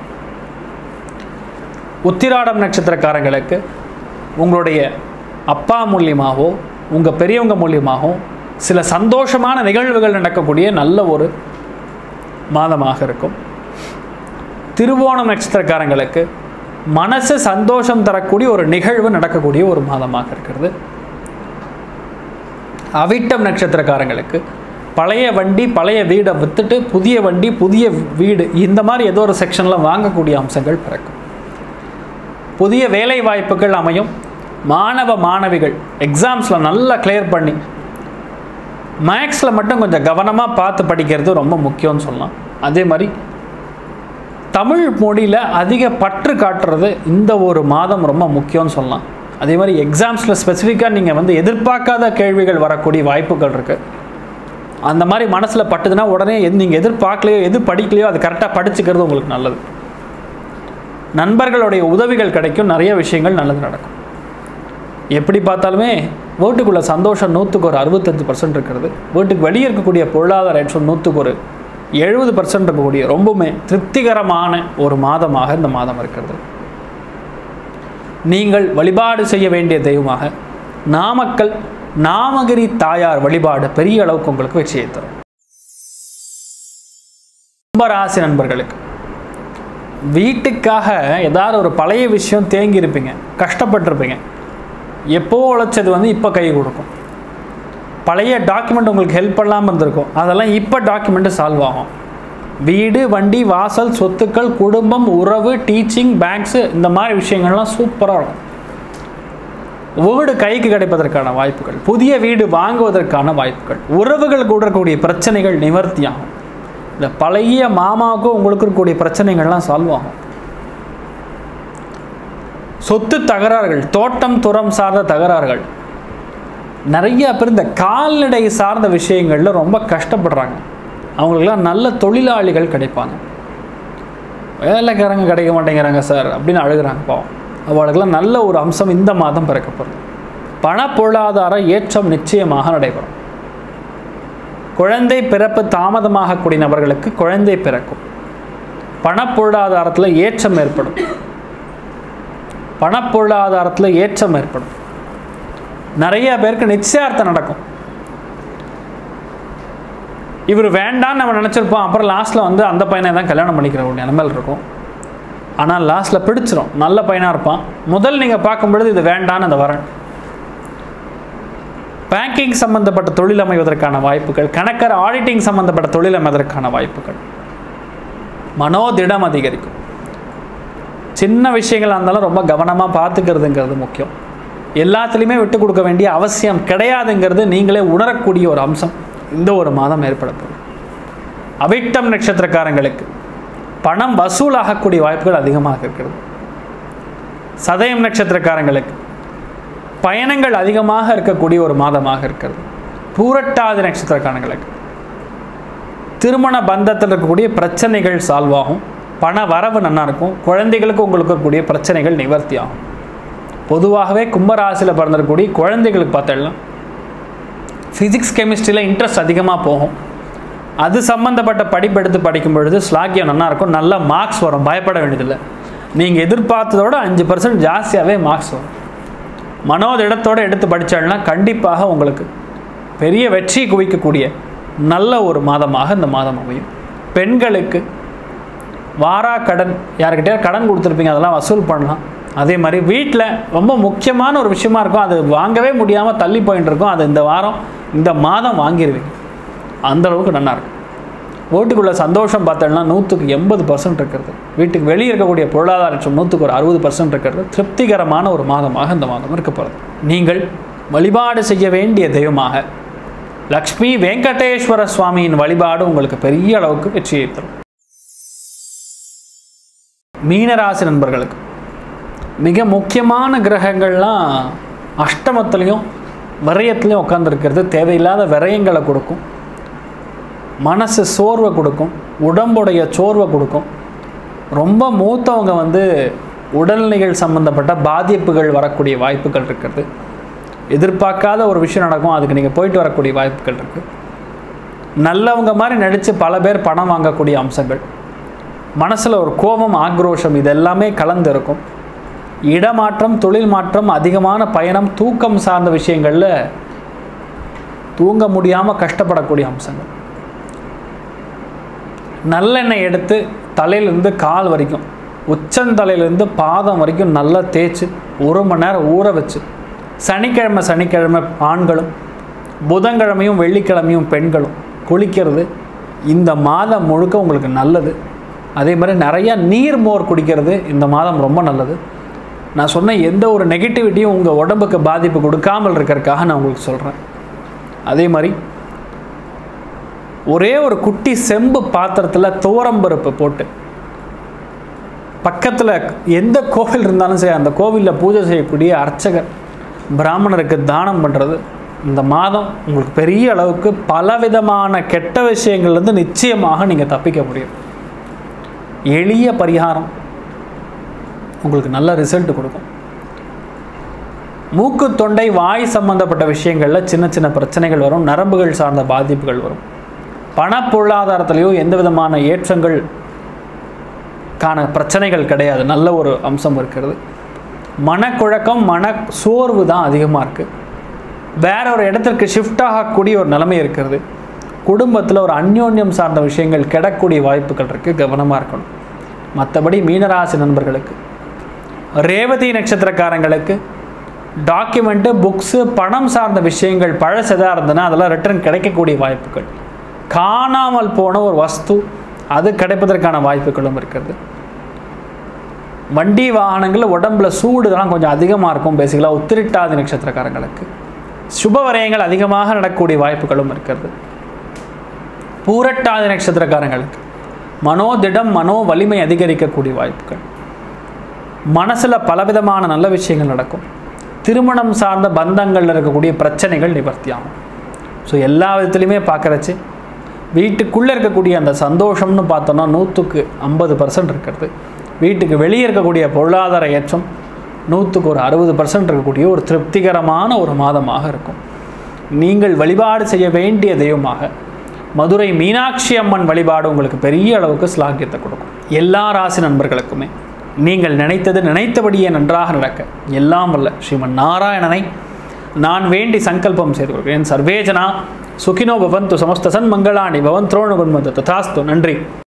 உத்திராடம் நட்சத்திரக்காரங்களுக்கு உங்களுடைய அப்பா மூலியமாகவோ உங்கள் பெரியவங்க மூலியமாகவும் சில சந்தோஷமான நிகழ்வுகள் நடக்கக்கூடிய நல்ல ஒரு மாதமாக இருக்கும். திருவோணம் நட்சத்திரக்காரங்களுக்கு மனசு சந்தோஷம் தரக்கூடிய ஒரு நிகழ்வு நடக்கக்கூடிய ஒரு மாதமாக இருக்கிறது. அவிட்டம் நட்சத்திரக்காரங்களுக்கு பழைய வண்டி பழைய வீடை விற்றுட்டு புதிய வண்டி புதிய வீடு இந்த மாதிரி ஏதோ ஒரு செக்ஷனில் வாங்கக்கூடிய அம்சங்கள் பிறக்கும். புதிய வேலை வாய்ப்புகள் அமையும். மாணவ மாணவிகள் எக்ஸாம்ஸில் நல்லா கிளியர் பண்ணி மேக்ஸில் மட்டும் கொஞ்சம் கவனமாக பார்த்து படிக்கிறது ரொம்ப முக்கியம்னு சொல்லலாம். அதே மாதிரி தமிழ் மொழியில் அதிக பற்று காட்டுறது இந்த ஒரு மாதம் ரொம்ப முக்கியம்னு சொல்லலாம். அதே மாதிரி எக்ஸாம்ஸில் ஸ்பெசிஃபிக்காக நீங்கள் வந்து எதிர்பார்க்காத கேள்விகள் வரக்கூடிய வாய்ப்புகள் இருக்குது. அந்த மாதிரி மனசில் பட்டுதுன்னா உடனே எது நீங்கள் எதிர்பார்க்கலையோ எது படிக்கலையோ அது கரெக்டாக படிச்சுக்கிறது உங்களுக்கு நல்லது. நண்பர்களுடைய உதவிகள் கிடைக்கும். நிறைய விஷயங்கள் நல்லது நடக்கும். எப்படி பார்த்தாலுமே வீட்டுக்குள்ள சந்தோஷம் நூற்றுக்கு ஒரு அறுபத்தஞ்சு பர்சன்ட் இருக்கிறது. வீட்டுக்கு வெளியே இருக்கக்கூடிய பொருளாதார ஏற்றம் நூற்றுக்கு ஒரு எழுபது பர்சன்ட் இருக்கக்கூடிய ரொம்பவுமே திருப்திகரமான ஒரு மாதமாக இந்த மாதம் இருக்கிறது. நீங்கள் வழிபாடு செய்ய வேண்டிய தெய்வமாக நாமக்கல் நாமகிரி தாயார் வழிபாடு பெரிய அளவுக்கு உங்களுக்கு வெற்றியை தரும். கும்பராசி நண்பர்களுக்கு வீட்டுக்காக ஏதாவது ஒரு பழைய விஷயம் தேங்கி இருப்பீங்க, கஷ்டப்பட்டிருப்பீங்க. எப்போ உழைச்சது வந்து இப்போ கை கொடுக்கும். பழைய டாக்குமெண்ட் உங்களுக்கு ஹெல்ப் பண்ணாமல் இருந்திருக்கும், அதெல்லாம் இப்போ டாக்குமெண்ட்டு சால்வ் ஆகும். வீடு வண்டி வாசல் சொத்துக்கள் குடும்பம் உறவு டீச்சிங் பேங்க்ஸு இந்த மாதிரி விஷயங்கள்லாம் சூப்பராக இருக்கும். வீடு கைக்கு கிடைப்பதற்கான வாய்ப்புகள், புதிய வீடு வாங்குவதற்கான வாய்ப்புகள், உறவுகள் கூட இருக்கக்கூடிய பிரச்சனைகள் நிவர்த்தி ஆகும். இந்த பழைய மாமாவுக்கும் உங்களுக்கு இருக்கக்கூடிய பிரச்சனைகள்லாம் சால்வ் ஆகும். சொத்து தகராறுகள், தோட்டம் துறம் சார்ந்த தகராறுகள், நிறைய பேர் இந்த கால்நடை சார்ந்த விஷயங்களில் ரொம்ப கஷ்டப்படுறாங்க. அவங்களுக்கெல்லாம் நல்ல தொழிலாளிகள் கிடைப்பாங்க. வேலைக்காரங்க கிடைக்க மாட்டேங்கிறாங்க சார் அப்படின்னு அழுகிறாங்க பாவம். அவளுக்கெல்லாம் நல்ல ஒரு அம்சம் இந்த மாதம் பிறக்கப்படுது. பண பொருளாதார ஏற்றம் நிச்சயமாக நடைபெறும். குழந்தை பிறப்பு தாமதமாகக்கூடிய நபர்களுக்கு குழந்தை பிறக்கும். பண பொருளாதாரத்தில் ஏற்றம் ஏற்படும். பண பொருளாதாரத்தில் ஏற்றம் ஏற்படும். நிறைய பேருக்கு நிச்சயார்த்தம் நடக்கும். இவர் வேண்டான்னு நம்ம நினச்சிருப்போம், அப்புறம் லாஸ்ட்டில் வந்து அந்த பையனை தான் கல்யாணம் பண்ணிக்கிற ஒரு நிலைமையில் இருக்கும். ஆனால் லாஸ்ட்டில் பிடிச்சிரும், நல்ல பையனாக இருப்பான். முதல் நீங்கள் பார்க்கும்பொழுது இது வேண்டான்னு அந்த வரன். பேங்கிங் சம்பந்தப்பட்ட தொழில் அமைவதற்கான வாய்ப்புகள், கணக்கர் ஆடிட்டிங் சம்பந்தப்பட்ட தொழில் அமைவதற்கான வாய்ப்புகள், மனோதிடம் அதிகரிக்கும். சின்ன விஷயங்களாக இருந்தாலும் ரொம்ப கவனமாக பார்த்துக்கிறதுங்கிறது முக்கியம். எல்லாத்துலேயுமே விட்டு கொடுக்க வேண்டிய அவசியம் கிடையாதுங்கிறது நீங்களே உணரக்கூடிய ஒரு அம்சம் இந்த ஒரு மாதம் ஏற்படப்படும். அவிட்டம் நட்சத்திரக்காரங்களுக்கு பணம் வசூலாகக்கூடிய வாய்ப்புகள் அதிகமாக இருக்கிறது. சதயம் நட்சத்திரக்காரங்களுக்கு பயணங்கள் அதிகமாக இருக்கக்கூடிய ஒரு மாதமாக இருக்கிறது. பூரட்டாதி நட்சத்திரக்காரங்களுக்கு திருமண பந்தத்தில் இருக்கக்கூடிய பிரச்சனைகள் சால்வ் ஆகும். பண வரவு நல்லா இருக்கும். குழந்தைகளுக்கு உங்களுக்கு இருக்கக்கூடிய பிரச்சனைகள் நிவர்த்தி ஆகும். பொதுவாகவே கும்பராசியில் பிறந்திருக்கக்கூடிய குழந்தைகளுக்கு பார்த்தோம்னா ஃபிசிக்ஸ் கெமிஸ்ட்ரியில் இன்ட்ரெஸ்ட் அதிகமாக போகும். அது சம்மந்தப்பட்ட படிப்பு எடுத்து படிக்கும் பொழுது ஸ்லாக்கியம் நல்லா இருக்கும். நல்ல மார்க்ஸ் வரும். பயப்பட வேண்டியதில்லை. நீங்கள் எதிர்பார்த்ததோட அஞ்சு பர்சன்ட் ஜாஸ்தியாகவே மார்க்ஸ் வரும். மனோதிடத்தோடு எடுத்து படித்தாள்னா கண்டிப்பாக உங்களுக்கு பெரிய வெற்றி குவிக்கக்கூடிய நல்ல ஒரு மாதமாக இந்த மாதம் அமையும். பெண்களுக்கு வாரா கடன், யார்கிட்டயா கடன் கொடுத்துருப்பீங்க, அதெல்லாம் வசூல் பண்ணலாம். அதே மாதிரி வீட்டில் ரொம்ப முக்கியமான ஒரு விஷயமா இருக்கும், அது வாங்கவே முடியாமல் தள்ளி போயிட்டு இருக்கும், அது இந்த வாரம் இந்த மாதம் வாங்கிடுவீங்க. அந்தளவுக்கு நல்லாயிருக்கும். வீட்டுக்குள்ளே சந்தோஷம் பார்த்தோம்னா நூற்றுக்கு எண்பது பர்சன்ட் இருக்கிறது. வீட்டுக்கு வெளியே இருக்கக்கூடிய பொருளாதாரம் நூற்றுக்கு ஒரு அறுபது பர்சன்ட் இருக்கிறது. திருப்திகரமான ஒரு மாதமாக இந்த மாதம் இருக்க போகிறது. நீங்கள் வழிபாடு செய்ய வேண்டிய தெய்வமாக லக்ஷ்மி வெங்கடேஸ்வர சுவாமியின் வழிபாடு உங்களுக்கு பெரிய அளவுக்கு வெற்றியை தரும். மீனராசி நண்பர்களுக்கு மிக முக்கியமான கிரகங்கள்லாம் அஷ்டமத்துலேயும் விரயத்துலேயும் உட்காந்துருக்கிறது தேவையில்லாத விரயங்களை கொடுக்கும். மனசு சோர்வை கொடுக்கும். உடம்புடைய சோர்வை கொடுக்கும். ரொம்ப மூத்தவங்க வந்து உடல்நிலைகள் சம்பந்தப்பட்ட பாதிப்புகள் வரக்கூடிய வாய்ப்புகள் இருக்கிறது. எதிர்பார்க்காத ஒரு விஷயம் நடக்கும், அதுக்கு நீங்கள் போயிட்டு வரக்கூடிய வாய்ப்புகள் இருக்குது. நல்லவங்க மாதிரி நடித்து பல பேர் பணம் வாங்கக்கூடிய அம்சங்கள், மனசில் ஒரு கோபம் ஆக்ரோஷம் இது எல்லாமே கலந்து இருக்கும். இடமாற்றம், தொழில் மாற்றம், அதிகமான பயணம், தூக்கம் சார்ந்த விஷயங்களில் தூங்க முடியாமல் கஷ்டப்படக்கூடிய அம்சங்கள். நல்லெண்ணெய் எடுத்து தலையிலேருந்து கால் வரைக்கும், உச்சந்தலையிலேருந்து பாதம் வரைக்கும் நல்லா தேய்ச்சி ஒரு மணி நேரம் ஊற வச்சு, சனிக்கிழமை சனிக்கிழமை ஆண்களும் புதன்கிழமையும் வெள்ளிக்கிழமையும் பெண்களும் குளிக்கிறது இந்த மாதம் முழுக்க உங்களுக்கு நல்லது. அதே மாதிரி நிறையா நீர் மோர் குடிக்கிறது இந்த மாதம் ரொம்ப நல்லது. நான் சொன்ன எந்த ஒரு நெகட்டிவிட்டியும் உங்கள் உடம்புக்கு பாதிப்பு கொடுக்காமல் இருக்கிறதுக்காக நான் உங்களுக்கு சொல்கிறேன். அதே மாதிரி ஒரே ஒரு குட்டி செம்பு பாத்திரத்தில் துவரம்பருப்பு போட்டு பக்கத்தில் எந்த கோவில் இருந்தாலும் சரி அந்த கோவிலில் பூஜை செய்யக்கூடிய அர்ச்சகர் பிராமணருக்கு தானம் பண்ணுறது இந்த மாதம் உங்களுக்கு பெரிய அளவுக்கு பலவிதமான கெட்ட விஷயங்கள்லேருந்து நிச்சயமாக நீங்கள் தப்பிக்க முடியும். எளிய பரிகாரம் உங்களுக்கு நல்ல ரிசல்ட் கொடுக்கும். மூக்கு தொண்டை வாய் சம்பந்தப்பட்ட விஷயங்களில் சின்ன சின்ன பிரச்சனைகள் வரும், நரம்புகள் சார்ந்த பாதிப்புகள் வரும். பண பொருளாதாரத்திலேயோ எந்த விதமான ஏற்றங்கள் காண பிரச்சனைகள் கிடையாது, நல்ல ஒரு அம்சம் இருக்கிறது. மனக்குழக்கம் மன சோர்வு தான் அதிகமாக இருக்குது. வேற ஒரு இடத்திற்கு ஷிஃப்ட் ஆகக்கூடிய ஒரு நிலைமை இருக்கிறது. குடும்பத்தில் ஒரு அந்யோன்யம் சார்ந்த விஷயங்கள் கிடக்கூடிய வாய்ப்புகள் இருக்குது, கவனமாக இருக்கணும். மற்றபடி மீனராசி நண்பர்களுக்கு, ரேவதி நட்சத்திரக்காரங்களுக்கு டாக்குமெண்ட்டு புக்ஸு பணம் சார்ந்த விஷயங்கள் பழசதாக இருந்ததுன்னா அதெல்லாம் ரிட்டர்ன் கிடைக்கக்கூடிய வாய்ப்புகள், காணாமல் போன ஒரு வஸ்து அது கிடைப்பதற்கான வாய்ப்புகளும் இருக்கிறது. வண்டி வாகனங்கள் உடம்புல சூடு இதெல்லாம் கொஞ்சம் அதிகமாக இருக்கும். பேசிக்கலாக உத்திரட்டாதி நட்சத்திரக்காரங்களுக்கு சுப விரயங்கள் அதிகமாக நடக்கக்கூடிய வாய்ப்புகளும் இருக்கிறது. பூரட்டாதி நட்சத்திரக்காரங்களுக்கு மனோதிடம் மனோ வலிமை அதிகரிக்கக்கூடிய வாய்ப்புகள், மனசில் பலவிதமான நல்ல விஷயங்கள் நடக்கும். திருமணம் சார்ந்த பந்தங்களில் இருக்கக்கூடிய பிரச்சனைகள் நிவர்த்தி ஆகும். ஸோ எல்லா விதத்துலையுமே பார்க்குறச்சு வீட்டுக்குள்ளே இருக்கக்கூடிய அந்த சந்தோஷம்னு பார்த்தோன்னா நூற்றுக்கு ஐம்பது பர்சன்ட் இருக்கிறது. வீட்டுக்கு வெளியே இருக்கக்கூடிய பொருளாதார ஏற்றம் நூற்றுக்கு ஒரு அறுபது பர்சன்ட் இருக்கக்கூடிய ஒரு திருப்திகரமான ஒரு மாதமாக இருக்கும். நீங்கள் வழிபாடு செய்ய வேண்டிய தெய்வமாக மதுரை மீனாட்சி அம்மன் வழிபாடு உங்களுக்கு பெரிய அளவுக்கு ஸ்லாக்கியத்தை கொடுக்கும். எல்லா ராசி நண்பர்களுக்குமே நீங்கள் நினைத்தது நினைத்தபடியே நன்றாக நடக்க எல்லாம் வல்ல ஸ்ரீமன் நாராயணனை நான் வேண்டி சங்கல்பம் செய்து கொள்கிறேன். சர்வேஜனா சுகினோ பவந்து, சமஸ்த சன் மங்களாணி பவன், த்ரோண குன்மத ததாஸ்து. நன்றி.